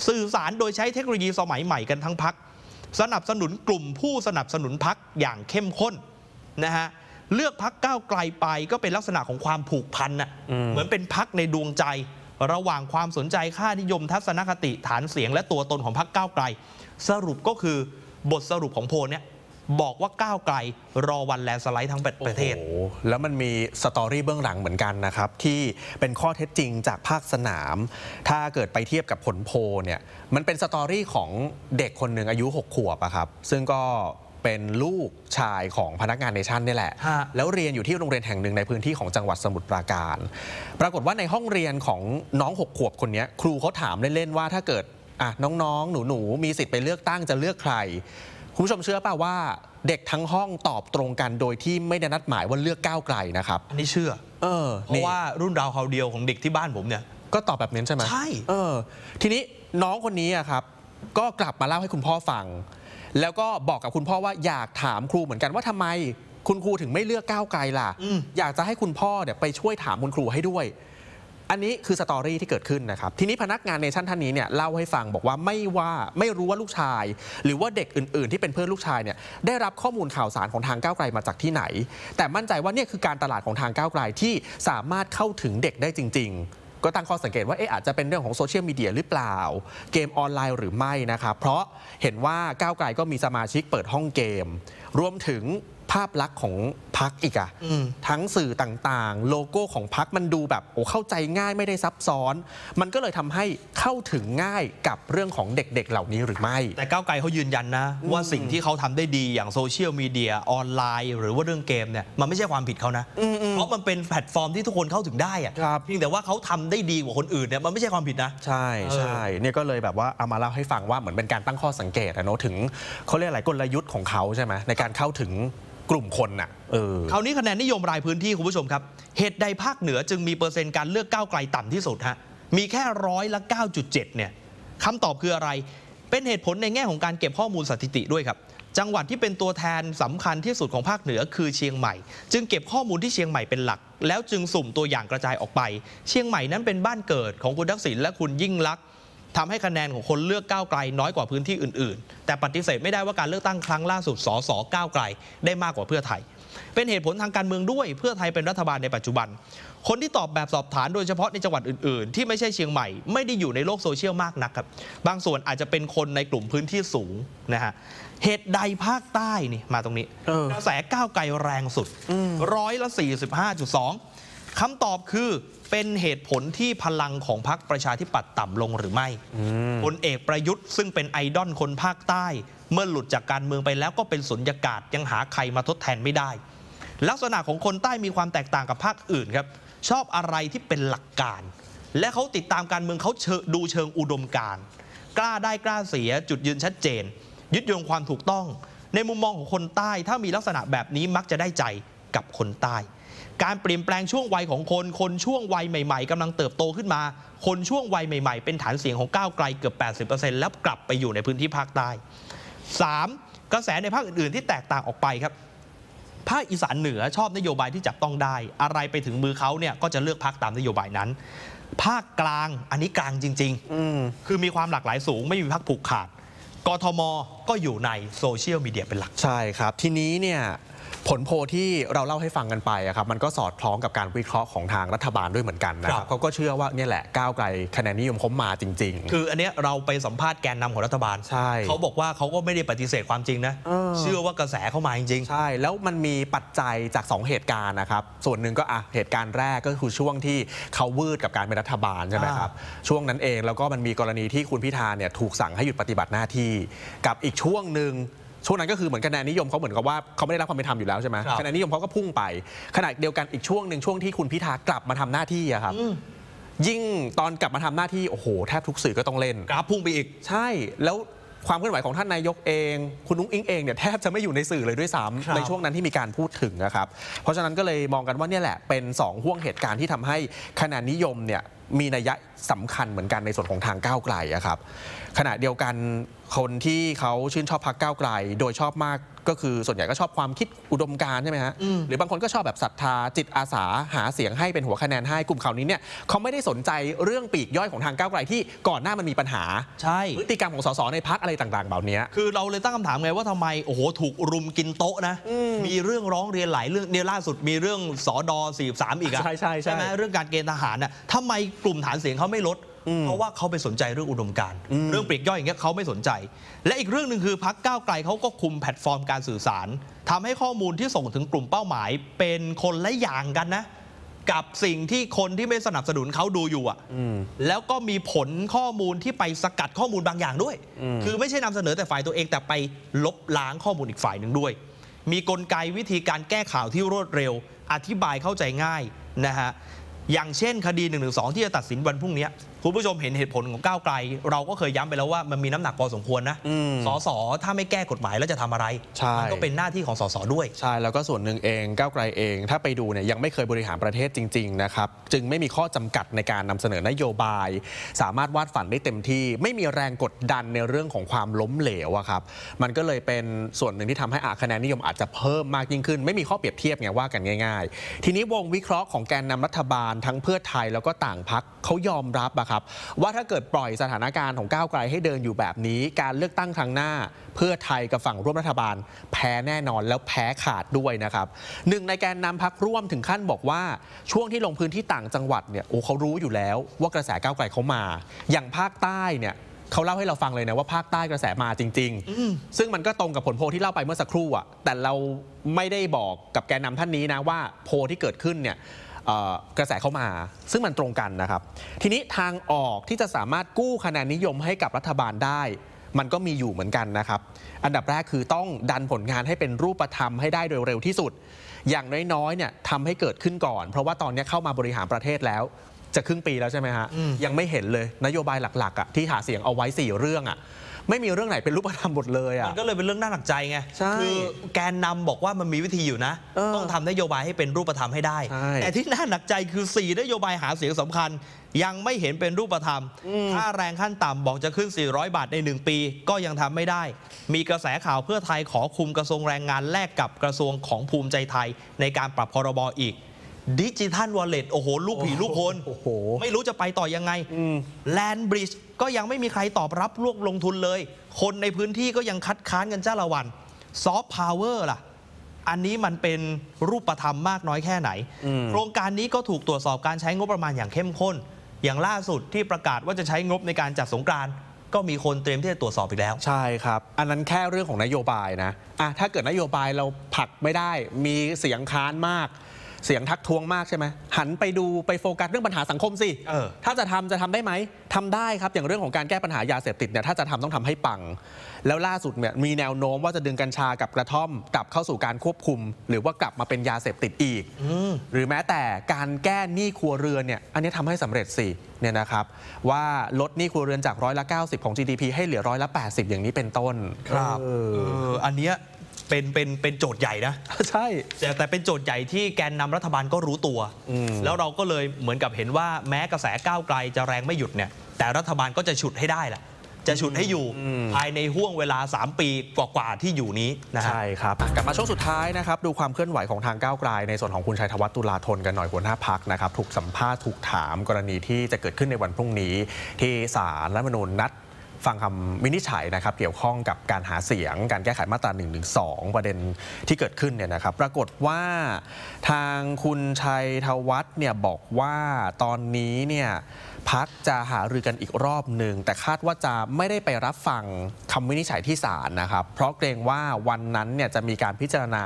สื่อสารโดยใช้เทคโนโลยีสมัยใหม่กันทั้งพรรคสนับสนุนกลุ่มผู้สนับสนุนพรรคอย่างเข้มข้นนะฮะเลือกพรรคก้าวไกลไปก็เป็นลักษณะของความผูกพันน่ะเหมือนเป็นพรรคในดวงใจระหว่างความสนใจค่านิยมทัศนคติฐานเสียงและตัวตนของพรรคก้าวไกลสรุปก็คือบทสรุปของโพลเนี่ยบอกว่าก้าวไกลรอวันแลนด์สไลด์ทั้งประเทศแล้วมันมีสตอรี่เบื้องหลังเหมือนกันนะครับที่เป็นข้อเท็จจริงจากภาคสนามถ้าเกิดไปเทียบกับผลโพลเนี่ยมันเป็นสตอรี่ของเด็กคนหนึ่งอายุ6 ขวบอะครับซึ่งก็เป็นลูกชายของพนักงานเนชั่นนี่แหละแล้วเรียนอยู่ที่โรงเรียนแห่งหนึ่งในพื้นที่ของจังหวัดสมุทรปราการปรากฏว่าในห้องเรียนของน้อง6 ขวบคนนี้ครูเขาถามเล่นๆว่าถ้าเกิดน้องๆหนูๆมีสิทธิ์ไปเลือกตั้งจะเลือกใครคุณผู้ชมเชื่อป่ะว่าเด็กทั้งห้องตอบตรงกันโดยที่ไม่ได้นัดหมายว่าเลือกก้าวไกลนะครับอันนี้เชื่อเพราะว่ารุ่นราวคราวเดียวของเด็กที่บ้านผมเนี่ยก็ตอบแบบนี้ใช่ไหมใช่ทีนี้น้องคนนี้ครับก็กลับมาเล่าให้คุณพ่อฟังแล้วก็บอกกับคุณพ่อว่าอยากถามครูเหมือนกันว่าทำไมคุณครูถึงไม่เลือกก้าวไกลล่ะอยากจะให้คุณพ่อเนี่ยไปช่วยถามคุณครูให้ด้วยอันนี้คือสตอรี่ที่เกิดขึ้นนะครับทีนี้พนักงานเนชั่นท่านนี้เนี่ยเล่าให้ฟังบอกว่าไม่รู้ว่าลูกชายหรือว่าเด็กอื่นๆที่เป็นเพื่อนลูกชายเนี่ยได้รับข้อมูลข่าวสารของทางก้าวไกลมาจากที่ไหนแต่มั่นใจว่าเนี่ยคือการตลาดของทางก้าวไกลที่สามารถเข้าถึงเด็กได้จริงๆก็ตั้งข้อสังเกตว่าอาจจะเป็นเรื่องของโซเชียลมีเดียหรือเปล่าเกมออนไลน์หรือไม่นะครับเพราะเห็นว่าก้าวไกลก็มีสมาชิกเปิดห้องเกมรวมถึงภาพลักษณ์ของพรรคอีกทั้งสื่อต่างๆโลโก้ของพรรคมันดูแบบเข้าใจง่ายไม่ได้ซับซ้อนมันก็เลยทำให้เข้าถึงง่ายกับเรื่องของเด็กๆเหล่านี้หรือไม่แต่ก้าวไกลเขายืนยันนะว่าสิ่งที่เขาทำได้ดีอย่างโซเชียลมีเดียออนไลน์หรือว่าเรื่องเกมเนี่ยมันไม่ใช่ความผิดเขานะเพราะมันเป็นแพลตฟอร์มที่ทุกคนเข้าถึงได้อะเพียงแต่ว่าเขาทำได้ดีกว่าคนอื่นเนี่ยมันไม่ใช่ความผิดนะใช่เนี่ยก็เลยแบบว่าเอามาเล่าให้ฟังว่าเหมือนเป็นการตั้งข้อสังเกตนะถึงเขาเรียกอะไรกลยุทธ์ของเขาใช่ไหมในการเข้าถึงกลุ่มคนน่ะคราวนี้คะแนนนิยมรายพื้นที่คุณผู้ชมครับเหตุใดภาคเหนือจึงมีเปอร์เซ็นต์การเลือกก้าวไกลต่ำที่สุดฮะมีแค่9.7%เนี่ยคำตอบคืออะไรเป็นเหตุผลในแง่ของการเก็บข้อมูลสถิติด้วยครับจังหวัดที่เป็นตัวแทนสำคัญที่สุดของภาคเหนือคือเชียงใหม่จึงเก็บข้อมูลที่เชียงใหม่เป็นหลักแล้วจึงสุ่มตัวอย่างกระจายออกไปเชียงใหม่นั้นเป็นบ้านเกิดของคุณทักษิณและคุณยิ่งลักษณ์ทำให้คะแนนของคนเลือกก้าวไกลน้อยกว่าพื้นที่อื่นๆแต่ปฏิเสธไม่ได้ว่าการเลือกตั้งครั้งล่าสุดสสก้าวไกลได้มากกว่าเพื่อไทยเป็นเหตุผลทางการเมืองด้วยเพื่อไทยเป็นรัฐบาลในปัจจุบันคนที่ตอบแบบสอบถามโดยเฉพาะในจังหวัดอื่นๆที่ไม่ใช่เชียงใหม่ไม่ได้อยู่ในโลกโซเชียลมากนักครับบางส่วนอาจจะเป็นคนในกลุ่มพื้นที่สูงนะฮะเหตุใดภาคใต้นี่มาตรงนี้กระแสก้าวไกลแรงสุด45.2%คำตอบคือเป็นเหตุผลที่พลังของพรรคประชาธิปัตย์ต่ำลงหรือไม่พลเอกประยุทธ์ซึ่งเป็นไอดอลคนภาคใต้เมื่อหลุดจากการเมืองไปแล้วก็เป็นสุญญากาศยังหาใครมาทดแทนไม่ได้ลักษณะของคนใต้มีความแตกต่างกับภาคอื่นครับชอบอะไรที่เป็นหลักการและเขาติดตามการเมืองเขาดูเชิงอุดมการณ์กล้าได้กล้าเสียจุดยืนชัดเจนยึดโยงความถูกต้องในมุมมองของคนใต้ถ้ามีลักษณะแบบนี้มักจะได้ใจกับคนใต้การเปลี่ยนแปลงช่วงวัยของคนช่วงวัยใหม่ๆกำลังเติบโตขึ้นมาคนช่วงวัยใหม่ๆเป็นฐานเสียงของก้าวไกลเกือบ 80% แล้วกลับไปอยู่ในพื้นที่ภาคใต้ 3. กระแสในภาคอื่นๆที่แตกต่างออกไปครับภาคอีสานเหนือชอบนโยบายที่จับต้องได้อะไรไปถึงมือเขาเนี่ยก็จะเลือกพรรคตามนโยบายนั้นภาคกลางอันนี้กลางจริงๆคือมีความหลากหลายสูงไม่มีพรรคผูกขาดกทมก็อยู่ในโซเชียลมีเดียเป็นหลักใช่ครับทีนี้เนี่ยผลโพลที่เราเล่าให้ฟังกันไปครับมันก็สอดคล้องกับการวิเคราะห์ของทางรัฐบาลด้วยเหมือนกันนะครับเขาก็เชื่อว่านี่แหละก้าวไกลคะแนนนิยมเขามาจริงๆคืออันนี้เราไปสัมภาษณ์แกนนำของรัฐบาลใช่เขาบอกว่าเขาก็ไม่ได้ปฏิเสธความจริงนะเชื่อว่ากระแสเข้ามาจริงๆใช่แล้วมันมีปัจจัยจาก2เหตุการณ์นะครับส่วนหนึ่งก็เหตุการณ์แรกก็คือช่วงที่เขาวืดกับการเป็นรัฐบาลใช่ไหมครับช่วงนั้นเองแล้วก็มันมีกรณีที่คุณพิธาเนี่ยถูกสั่งให้หยุดปฏิบัติหน้าที่กับอีกช่วงหนึ่งช่วงนั้นก็คือเหมือนคะแนนนิยมเขาเหมือนกับว่าเขาไม่ได้รับความเป็นธรรมอยู่แล้วใช่ไหมคะแนนนิยมเขาก็พุ่งไปขณะเดียวกันอีกช่วงหนึ่งช่วงที่คุณพิธากลับมาทำหน้าที่อะครับยิ่งตอนกลับมาทำหน้าที่โอ้โหแทบทุกสื่อก็ต้องเล่นกราฟพุ่งไปอีกใช่แล้วความเคลื่อนไหวของท่านนายกเองคุณนุ้งอิงเองเนี่ยแทบจะไม่อยู่ในสื่อเลยด้วยซ้ำในช่วงนั้นที่มีการพูดถึงนะครับเพราะฉะนั้นก็เลยมองกันว่าเนี่ยแหละเป็น2ห่วงเหตุการณ์ที่ทำให้คะแนนนิยมเนี่ยมีนัยสำคัญเหมือนกันในส่วนของทางก้าวไกลครับขณะเดียวกันคนที่เขาชื่นชอบพรรคก้าวไกลโดยชอบมากก็คือส่วนใหญ่ก็ชอบความคิดอุดมการณ์ใช่ไหมฮะหรือบางคนก็ชอบแบบศรัทธาจิตอาสาหาเสียงให้เป็นหัวคะแนนให้กลุ่มเขานี้เนี่ยเขาไม่ได้สนใจเรื่องปีกย่อยของทางก้าวไกลที่ก่อนหน้ามันมีปัญหาใช่พฤติกรรมของสสในพรรคอะไรต่างๆแบบนี้คือเราเลยตั้งคำถามไงว่าทำไมโอ้โหถูกรุมกินโต๊ะนะมีเรื่องร้องเรียนหลายเรื่องเนี่ยล่าสุดมีเรื่องสด43อีกอะใช่ไหมเรื่องการเกณฑ์ทหารน่ะทำไมกลุ่มฐานเสียงเขาไม่ลดเพราะว่าเขาไปสนใจเรื่องอุดมการณ์เรื่องปลีกย่อยอย่างเงี้ยเขาไม่สนใจและอีกเรื่องหนึ่งคือพรรคก้าวไกลเขาก็คุมแพลตฟอร์มการสื่อสารทำให้ข้อมูลที่ส่งถึงกลุ่มเป้าหมายเป็นคนละอย่างกันนะกับสิ่งที่คนที่ไม่สนับสนุนเขาดูอยู่อ่ะแล้วก็มีผลข้อมูลที่ไปสกัดข้อมูลบางอย่างด้วยคือไม่ใช่นำเสนอแต่ฝ่ายตัวเองแต่ไปลบล้างข้อมูลอีกฝ่ายหนึ่งด้วยมีกลไกวิธีการแก้ข่าวที่รวดเร็วอธิบายเข้าใจง่ายนะฮะอย่างเช่นคดี112ที่จะตัดสินวันพรุ่งนี้คุณผู้ชมเห็นเหตุผลของก้าวไกลเราก็เคยย้ำไปแล้วว่ามันมีน้ำหนักพอสมควรนะสสถ้าไม่แก้กฎหมายแล้วจะทำอะไรมันก็เป็นหน้าที่ของสสด้วยใช่แล้วก็ส่วนหนึ่งเองก้าวไกลเองถ้าไปดูเนี่ยยังไม่เคยบริหารประเทศจริงๆนะครับจึงไม่มีข้อจำกัดในการนำเสนอนโยบายสามารถวาดฝันได้เต็มที่ไม่มีแรงกดดันในเรื่องของความล้มเหลวอะครับมันก็เลยเป็นส่วนหนึ่งที่ทำให้คะแนนนิยมอาจจะเพิ่มมากยิ่งขึ้นไม่มีข้อเปรียบเทียบไงว่ากันง่ายๆทีนี้วงวิเคราะห์ของแกนนำรัฐบาลทั้งเพื่อไทยแล้วก็ต่างพรรคเขายอมรับอะครับว่าถ้าเกิดปล่อยสถานการณ์ของก้าวไกลให้เดินอยู่แบบนี้การเลือกตั้งครั้งหน้าเพื่อไทยกับฝั่งร่วมรัฐบาลแพ้แน่นอนแล้วแพ้ขาดด้วยนะครับหนึ่งในแกนนำพรรคร่วมถึงขั้นบอกว่าช่วงที่ลงพื้นที่ต่างจังหวัดเนี่ยเขารู้อยู่แล้วว่ากระแสก้าวไกลเขามาอย่างภาคใต้เนี่ยเขาเล่าให้เราฟังเลยนะว่าภาคใต้กระแสมาจริงๆซึ่งมันก็ตรงกับผลโพลที่เล่าไปเมื่อสักครู่อ่ะแต่เราไม่ได้บอกกับแกนนำท่านนี้นะว่าโพลที่เกิดขึ้นเนี่ยกระแสเข้ามาซึ่งมันตรงกันนะครับทีนี้ทางออกที่จะสามารถกู้คะแนนนิยมให้กับรัฐบาลได้มันก็มีอยู่เหมือนกันนะครับอันดับแรกคือต้องดันผลงานให้เป็นรูปธรรมให้ได้โดยเร็วที่สุดอย่างน้อยๆเนี่ยทำให้เกิดขึ้นก่อนเพราะว่าตอนนี้เข้ามาบริหารประเทศแล้วจะครึ่งปีแล้วใช่ไหมฮะยังไม่เห็นเลยนโยบายหลักๆที่หาเสียงเอาไว้4เรื่องไม่มีเรื่องไหนเป็นรูปธรรมหมดเลยมันก็เลยเป็นเรื่องน่าหนักใจไงคือแกนนำบอกว่ามันมีวิธีอยู่นะต้องทำนโยบายให้เป็นรูปธรรมให้ได้แต่ที่น่าหนักใจคือ4นโยบายหาเสียงสำคัญยังไม่เห็นเป็นรูปธรรมค่าแรงขั้นต่ำบอกจะขึ้น400 บาทใน1ปีก็ยังทำไม่ได้มีกระแสข่าวเพื่อไทยขอคุมกระทรวงแรงงานแลกกับกระทรวงของภูมิใจไทยในการปรับพรบอีกดิจิทัลวอลเล็ตโอ้โหลูกผีลูกคนไม่รู้จะไปต่อยังไงแลนด์บริดจ์ก็ยังไม่มีใครตอบรับร่วมลงทุนเลยคนในพื้นที่ก็ยังคัดค้านกันจ้าละวันซอฟต์พาวเวอร์ล่ะอันนี้มันเป็นรูปธรรมมากน้อยแค่ไหนโครงการนี้ก็ถูกตรวจสอบการใช้งบประมาณอย่างเข้มข้นอย่างล่าสุดที่ประกาศว่าจะใช้งบในการจัดสงกรานต์ก็มีคนเตรียมที่จะตรวจสอบอีกแล้วใช่ครับอันนั้นแค่เรื่องของนโยบายนะถ้าเกิดนโยบายเราผลักไม่ได้มีเสียงค้านมากเสียงทักท้วงมากใช่ไหมหันไปดูไปโฟกัสเรื่องปัญหาสังคมสิถ้าจะทำได้ไหมทำได้ครับอย่างเรื่องของการแก้ปัญหายาเสพติดเนี่ยถ้าจะทำต้องทำให้ปังแล้วล่าสุดเนี่ยมีแนวโน้มว่าจะดึงกัญชากับกระท่อมกลับเข้าสู่การควบคุมหรือว่ากลับมาเป็นยาเสพติดอีกหรือแม้แต่การแก้หนี้ครัวเรือนเนี่ยอันนี้ทำให้สำเร็จสิเนี่ยนะครับว่าลดหนี้ครัวเรือนจาก90%ของ GDP ให้เหลือ80%อย่างนี้เป็นต้นครับอันเนี้ยเป็นโจทย์ใหญ่นะใช่แต่เป็นโจทย์ใหญ่ที่แกนนำรัฐบาลก็รู้ตัวแล้วเราก็เลยเหมือนกับเห็นว่าแม้กระแสก้าวไกลจะแรงไม่หยุดเนี่ยแต่รัฐบาลก็จะฉุดให้ได้แหละจะฉุดให้อยู่ภายในห่วงเวลา3 ปีกว่าๆที่อยู่นี้นะใช่ครับกลับมาช่วงสุดท้ายนะครับดูความเคลื่อนไหวของทางก้าวไกลในส่วนของคุณชัยธวัฒน์ตุลาธนกันหน่อยหัวหน้าพรรคนะครับถูกสัมภาษณ์ถูกถามกรณีที่จะเกิดขึ้นในวันพรุ่งนี้ที่ศาลรัฐธรรมนูญนัดฟังคำวินิจฉัยนะครับเกี่ยวข้องกับการหาเสียงการแก้ไขมาตรา112ประเด็นที่เกิดขึ้นเนี่ยนะครับปรากฏว่าทางคุณชัยธวัฒน์เนี่ยบอกว่าตอนนี้เนี่ยพรรคจะหารือกันอีกรอบหนึ่งแต่คาดว่าจะไม่ได้ไปรับฟังคำวินิจฉัยที่ศาลนะครับเพราะเกรงว่าวันนั้นเนี่ยจะมีการพิจารณา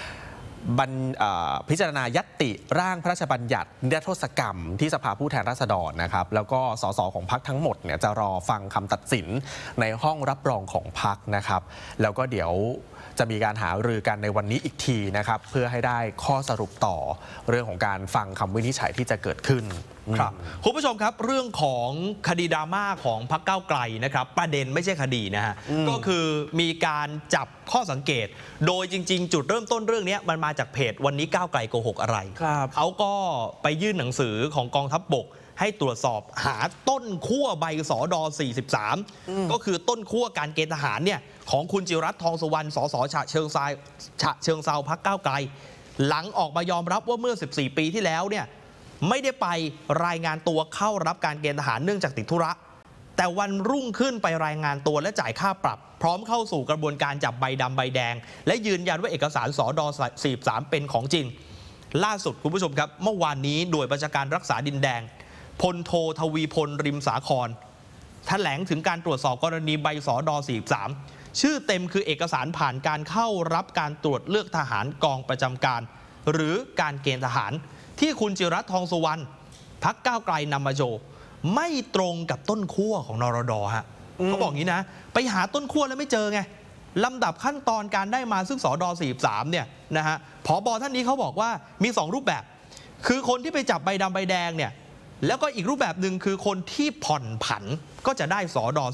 ยัตติร่างพระราชบัญญัตินิรโทษกรรมที่สภาผู้แทนราษฎรนะครับแล้วก็สสของพรรคทั้งหมดเนี่ยจะรอฟังคำตัดสินในห้องรับรองของพรรคนะครับแล้วก็เดี๋ยวจะมีการหารือกันในวันนี้อีกทีนะครับเพื่อให้ได้ข้อสรุปต่อเรื่องของการฟังคำวินิจฉัยที่จะเกิดขึ้นครับคุณผู้ชมครับเรื่องของคดีดราม่าของพรรคก้าวไกลนะครับประเด็นไม่ใช่คดีนะฮะก็คือมีการจับข้อสังเกตโดยจริงๆจุดเริ่มต้นเรื่องนี้มันมาจากเพจวันนี้ก้าวไกลโกหกอะไรเขาก็ไปยื่นหนังสือของกองทัพบกให้ตรวจสอบหาต้นขั้วใบสด43ก็คือต้นขั้วการเกณฑ์ทหารเนี่ยของคุณจิรัตน์ทองสุวรรณสสฉะเชิงเซาพรรคก้าวไกลหลังออกมายอมรับว่าเมื่อ14ปีที่แล้วเนี่ยไม่ได้ไปรายงานตัวเข้ารับการเกณฑ์ทหารเนื่องจากติดธุระแต่วันรุ่งขึ้นไปรายงานตัวและจ่ายค่าปรับพร้อมเข้าสู่กระบวนการจับใบดำใบแดงและยืนยันว่าเอกสารสด43เป็นของจริงล่าสุดคุณผู้ชมครับเมื่อวานนี้หน่วยบัญชาการรักษาดินแดงพลโททวีพลริมสาครแถลงถึงการตรวจสอบกรณีใบสด43ชื่อเต็มคือเอกสารผ่านการเข้ารับการตรวจเลือกทหารกองประจำการหรือการเกณฑ์ทหารที่คุณจิรัตน์ทองสุวรรณพรรคก้าวไกลนำมาโชว์ไม่ตรงกับต้นขั้วของนรด.ฮะเขาบอกงี้นะไปหาต้นขั้วแล้วไม่เจอไงลำดับขั้นตอนการได้มาซึ่งสด43เนี่ยนะฮะผบ.ท่านนี้เขาบอกว่ามี2รูปแบบคือคนที่ไปจับใบดำใบแดงเนี่ยแล้วก็อีกรูปแบบหนึ่งคือคนที่ผ่อนผันก็จะได้สด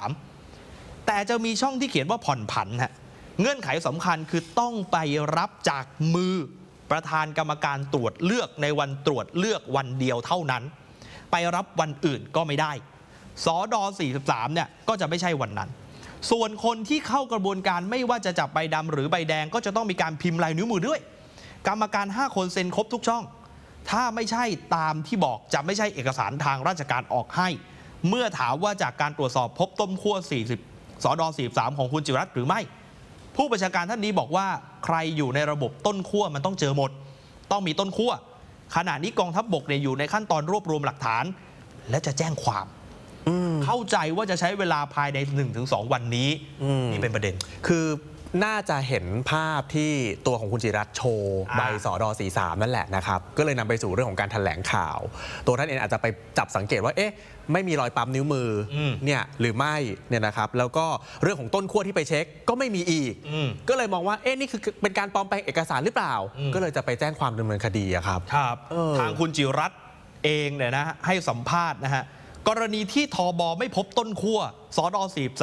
43แต่จะมีช่องที่เขียนว่าผ่อนผันฮะเงื่อนไขสำคัญคือต้องไปรับจากมือประธานกรรมการตรวจเลือกในวันตรวจเลือกวันเดียวเท่านั้นไปรับวันอื่นก็ไม่ได้สด43เนี่ยก็จะไม่ใช่วันนั้นส่วนคนที่เข้ากระบวนการไม่ว่าจะจับใบดำหรือใบแดงก็จะต้องมีการพิมพ์ลายนิ้วมือด้วยกรรมการ5คนเซ็นครบทุกช่องถ้าไม่ใช่ตามที่บอกจะไม่ใช่เอกสารทางราชการออกให้เมื่อถามว่าจากการตรวจสอบพบต้นขั้วสด43ของคุณจิรัตน์หรือไม่ผู้บัญชาการท่านนี้บอกว่าใครอยู่ในระบบต้นขั้วมันต้องเจอหมดต้องมีต้นขั้วขณะนี้กองทัพบกเนี่ยอยู่ในขั้นตอนรวบรวมหลักฐานและจะแจ้งความเข้าใจว่าจะใช้เวลาภายใน 1-2 วันนี้นี่เป็นประเด็นคือน่าจะเห็นภาพที่ตัวของคุณจิรัตน์โชว์ใบสด43นั่นแหละนะครับก็เลยนำไปสู่เรื่องของการแถลงข่าวตัวท่านเองอาจจะไปจับสังเกตว่าเอ๊ะไม่มีรอยปั๊มนิ้วมือเนี่ยหรือไม่เนี่ยนะครับแล้วก็เรื่องของต้นขั้วที่ไปเช็คก็ไม่มีอีกก็เลยมองว่าเอ๊ะนี่คือเป็นการปลอมแปลงเอกสารหรือเปล่าก็เลยจะไปแจ้งความดำเนินคดีครับทางคุณจิรัตน์เองเนี่ยนะให้สัมภาษณ์นะฮะกรณีที่ทบ.ไม่พบต้นขั้วสด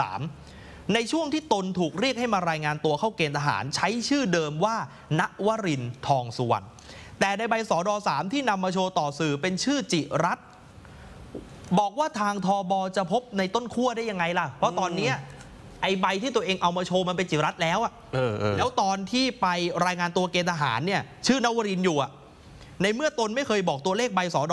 43ในช่วงที่ตนถูกเรียกให้มารายงานตัวเข้าเกณฑ์ทหารใช้ชื่อเดิมว่าณวรินทร์ทองสุวรรณแต่ในใบสด3ที่นำมาโชว์ต่อสื่อเป็นชื่อจิรัตน์บอกว่าทางทบ.จะพบในต้นขั้วได้ยังไงล่ะเพราะตอนนี้ไอใบที่ตัวเองเอามาโชว์มันเป็นจิรัตน์แล้วอะแล้วตอนที่ไปรายงานตัวเกณฑ์ทหารเนี่ยชื่อนวรินทร์อยู่อะในเมื่อตนไม่เคยบอกตัวเลขใบสด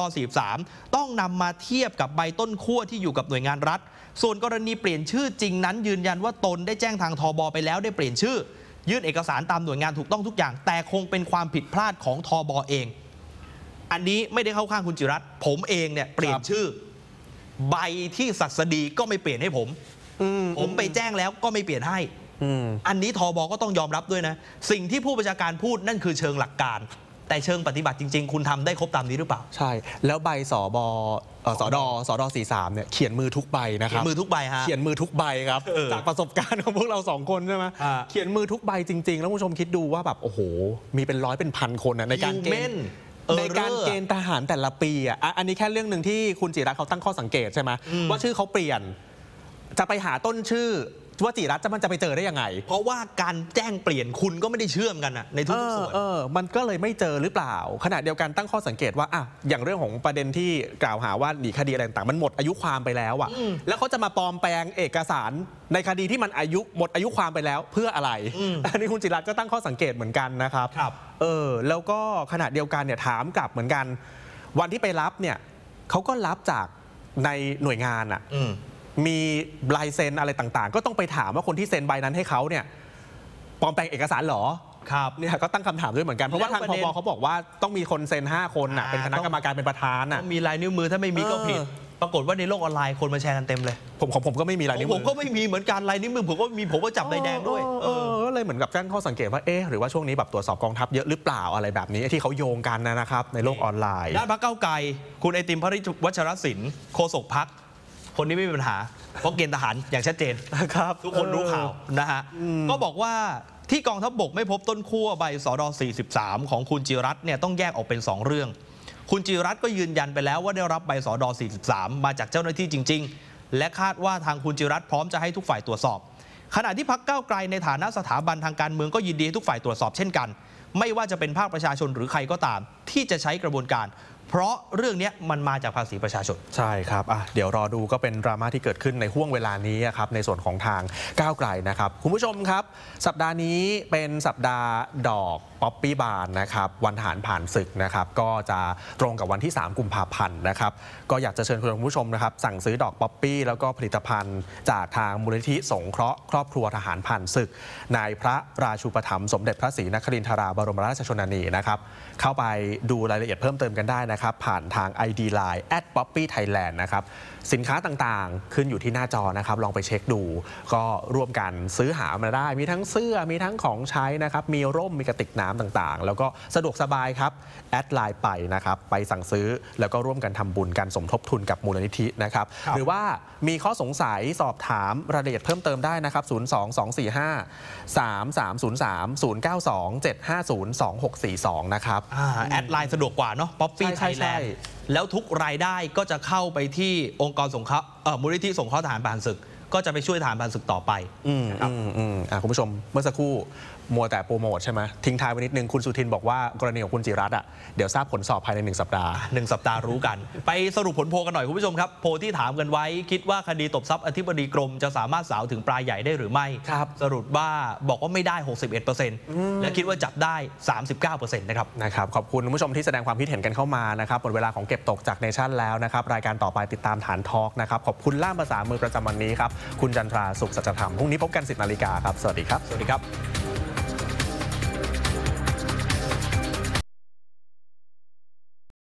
43ต้องนำมาเทียบกับใบต้นขั้วที่อยู่กับหน่วยงานรัฐส่วนกรณีเปลี่ยนชื่อจริงนั้นยืนยันว่าตนได้แจ้งทางทบ.ไปแล้วได้เปลี่ยนชื่อยื่นเอกสารตามหน่วยงานถูกต้องทุกอย่างแต่คงเป็นความผิดพลาดของทบ.เองอันนี้ไม่ได้เข้าข้างคุณจิรัตน์ผมเองเนี่ยเปลี่ยนชื่อใบที่ศัสดีก็ไม่เปลี่ยนให้ผมไปแจ้งแล้วก็ไม่เปลี่ยนให้อันนี้ทบ.ก็ต้องยอมรับด้วยนะสิ่งที่ผู้บัญชาการพูดนั่นคือเชิงหลักการแต่เชิงปฏิบัติจริงๆคุณทำได้ครบตามนี้หรือเปล่าใช่แล้วใบสด43เนี่ยเขียนมือทุกใบนะครับเขียนมือทุกใบฮะเขียนมือทุกใบครับจากประสบการณ์ของพวกเรา2คนใช่ไหมเขียนมือทุกใบจริงๆแล้วคุณผู้ชมคิดดูว่าแบบโอ้โหมีเป็นร้อยเป็นพันคนในการเกณฑ์ทหารแต่ละปีอันนี้แค่เรื่องหนึ่งที่คุณจิรัตน์เขาตั้งข้อสังเกตใช่ไหมว่าชื่อเขาเปลี่ยนจะไปหาต้นชื่อว่าจิรัตน์มันจะไปเจอได้ยังไงเพราะว่าการแจ้งเปลี่ยนคุณก็ไม่ได้เชื่อมกันในทุกส่วนมันก็เลยไม่เจอหรือเปล่าขณะเดียวกันตั้งข้อสังเกตว่าอย่างเรื่องของประเด็นที่กล่าวหาว่าหนีคดีอะไรต่างมันหมดอายุความไปแล้วแล้วเขาจะมาปลอมแปลงเอกสารในคดีที่มันหมดอายุความไปแล้วเพื่ออะไรอันนี้คุณจิรัตน์ก็ตั้งข้อสังเกตเหมือนกันนะครับแล้วก็ขณะเดียวกันเนี่ยถามกลับเหมือนกันวันที่ไปรับเนี่ยเขาก็รับจากในหน่วยงานมีลายเซ็นอะไรต่างๆก็ต้องไปถามว่าคนที่เซ็นใบนั้นให้เขาเนี่ยปลอมแปลงเอกสารหรอครับเนี่ยก็ตั้งคำถามด้วยเหมือนกันเพราะว่าทางทบ.เขาบอกว่าต้องมีคนเซ็น5คนเป็นคณะกรรมการเป็นประธานมีลายนิ้วมือถ้าไม่มีก็ผิดปรากฏว่าในโลกออนไลน์คนมาแชร์กันเต็มเลยผมก็ไม่มีลายนิ้วมือผมก็ไม่มีเหมือนกันลายนิ้วมือผมก็จับใบแดงด้วยก็เลยเหมือนกับตั้งข้อสังเกตว่าหรือว่าช่วงนี้แบบตรวจสอบกองทัพเยอะหรือเปล่าอะไรแบบนี้ที่เขาโยงกันนะครับในโลกออนไลน์ด้านพรรคก้าวไกลคุณไอติมพริชวัชรศิลป์โฆษกพรรคคนนี้ไม่มีปัญหาเพราะเกณฑ์ทหารอย่างชัดเจนครับทุกคนรู้ข่าวนะฮะก็บอกว่าที่กองทัพบกไม่พบต้นขั้วใบสด43ของคุณจิรัตน์เนี่ยต้องแยกออกเป็น2เรื่องคุณจิรัตน์ก็ยืนยันไปแล้วว่าได้รับใบสด43มาจากเจ้าหน้าที่จริงๆและคาดว่าทางคุณจิรัตน์พร้อมจะให้ทุกฝ่ายตรวจสอบขณะที่พรรคก้าวไกลในฐานะสถาบันทางการเมืองก็ยินดีให้ทุกฝ่ายตรวจสอบเช่นกันไม่ว่าจะเป็นภาคประชาชนหรือใครก็ตามที่จะใช้กระบวนการเพราะเรื่องนี้มันมาจากภาษีประชาชนใช่ครับเดี๋ยวรอดูก็เป็นดราม่าที่เกิดขึ้นในห่วงเวลานี้ครับในส่วนของทางก้าวไกลนะครับคุณผู้ชมครับสัปดาห์นี้เป็นสัปดาห์ดอกป๊อปปี้บานนะครับวันทหารผ่านศึกนะครับก็จะตรงกับวันที่3กุมภาพันธ์นะครับก็อยากจะเชิญคุณผู้ชมนะครับสั่งซื้อดอกป๊อปปี้แล้วก็ผลิตภัณฑ์จากทางมูลนิธิสงเคราะห์ครอบครัวทหารผ่านศึกในพระราชูปถัมภ์สมเด็จพระศรีนครินทราบรมราชชนนีนะครับเข้าไปดูรายละเอียดเพิ่มเติมกันได้นะครับผ่านทาง ID Line @poppythailand นะครับสินค้าต่างๆขึ้นอยู่ที่หน้าจอนะครับลองไปเช็คดูก็ร่วมกันซื้อหามาได้มีทั้งเสื้อมีทั้งของใช้นะครับมีร่มมีกระติกน้ำต่างๆแล้วก็สะดวกสบายครับแอดไลน์ไปนะครับไปสั่งซื้อแล้วก็ร่วมกันทำบุญกันสมทบทุนกับมูลนิธินะครับหรือว่ามีข้อสงสัยสอบถามรายละเอียดเพิ่มเติมได้นะครับ02245330927502642นะครับแอดไลน์สะดวกกว่าเนาะ Poppy Thailand แล้วทุกรายได้ก็จะเข้าไปที่องค์กรสงเคราะห์มูลนิธิสงเคราะห์ทหารผ่านศึกก็จะไปช่วยทหารผ่านศึกต่อไปคุณผู้ชมเมื่อสักครู่มัวแต่โปรโมทใช่ไหมทิ้งท้ายไว้นิดนึงคุณสุทินบอกว่ากรณีของคุณจิรัตน์เดี๋ยวทราบผลสอบภายใน1 สัปดาห์ 1 สัปดาห์รู้กัน ไปสรุปผลโพลกันหน่อยคุณผู้ชมครับโพลที่ถามกันไว้คิดว่าคดีตบทรัพย์อธิบดีกรมจะสามารถสาวถึงปลายใหญ่ได้หรือไม่สรุปว่าบอกว่าไม่ได้ 61% และคิดว่าจับได้ 39% นะครับขอบคุณคุณผู้ชมที่แสดงความคิดเห็นกันเข้ามานะครับหมดเวลาของเก็บตกจากเนชั่นแล้วนะครับรายการต่อไปติดตามฐานทอล์กนะครับขอบคุณล่ามภาษามือประจำวันนี้ครับคุณจันทราสุขสัจธรรมพรุ่งนี้พบกัน 10 นาฬิกาครับสวัสดีครับ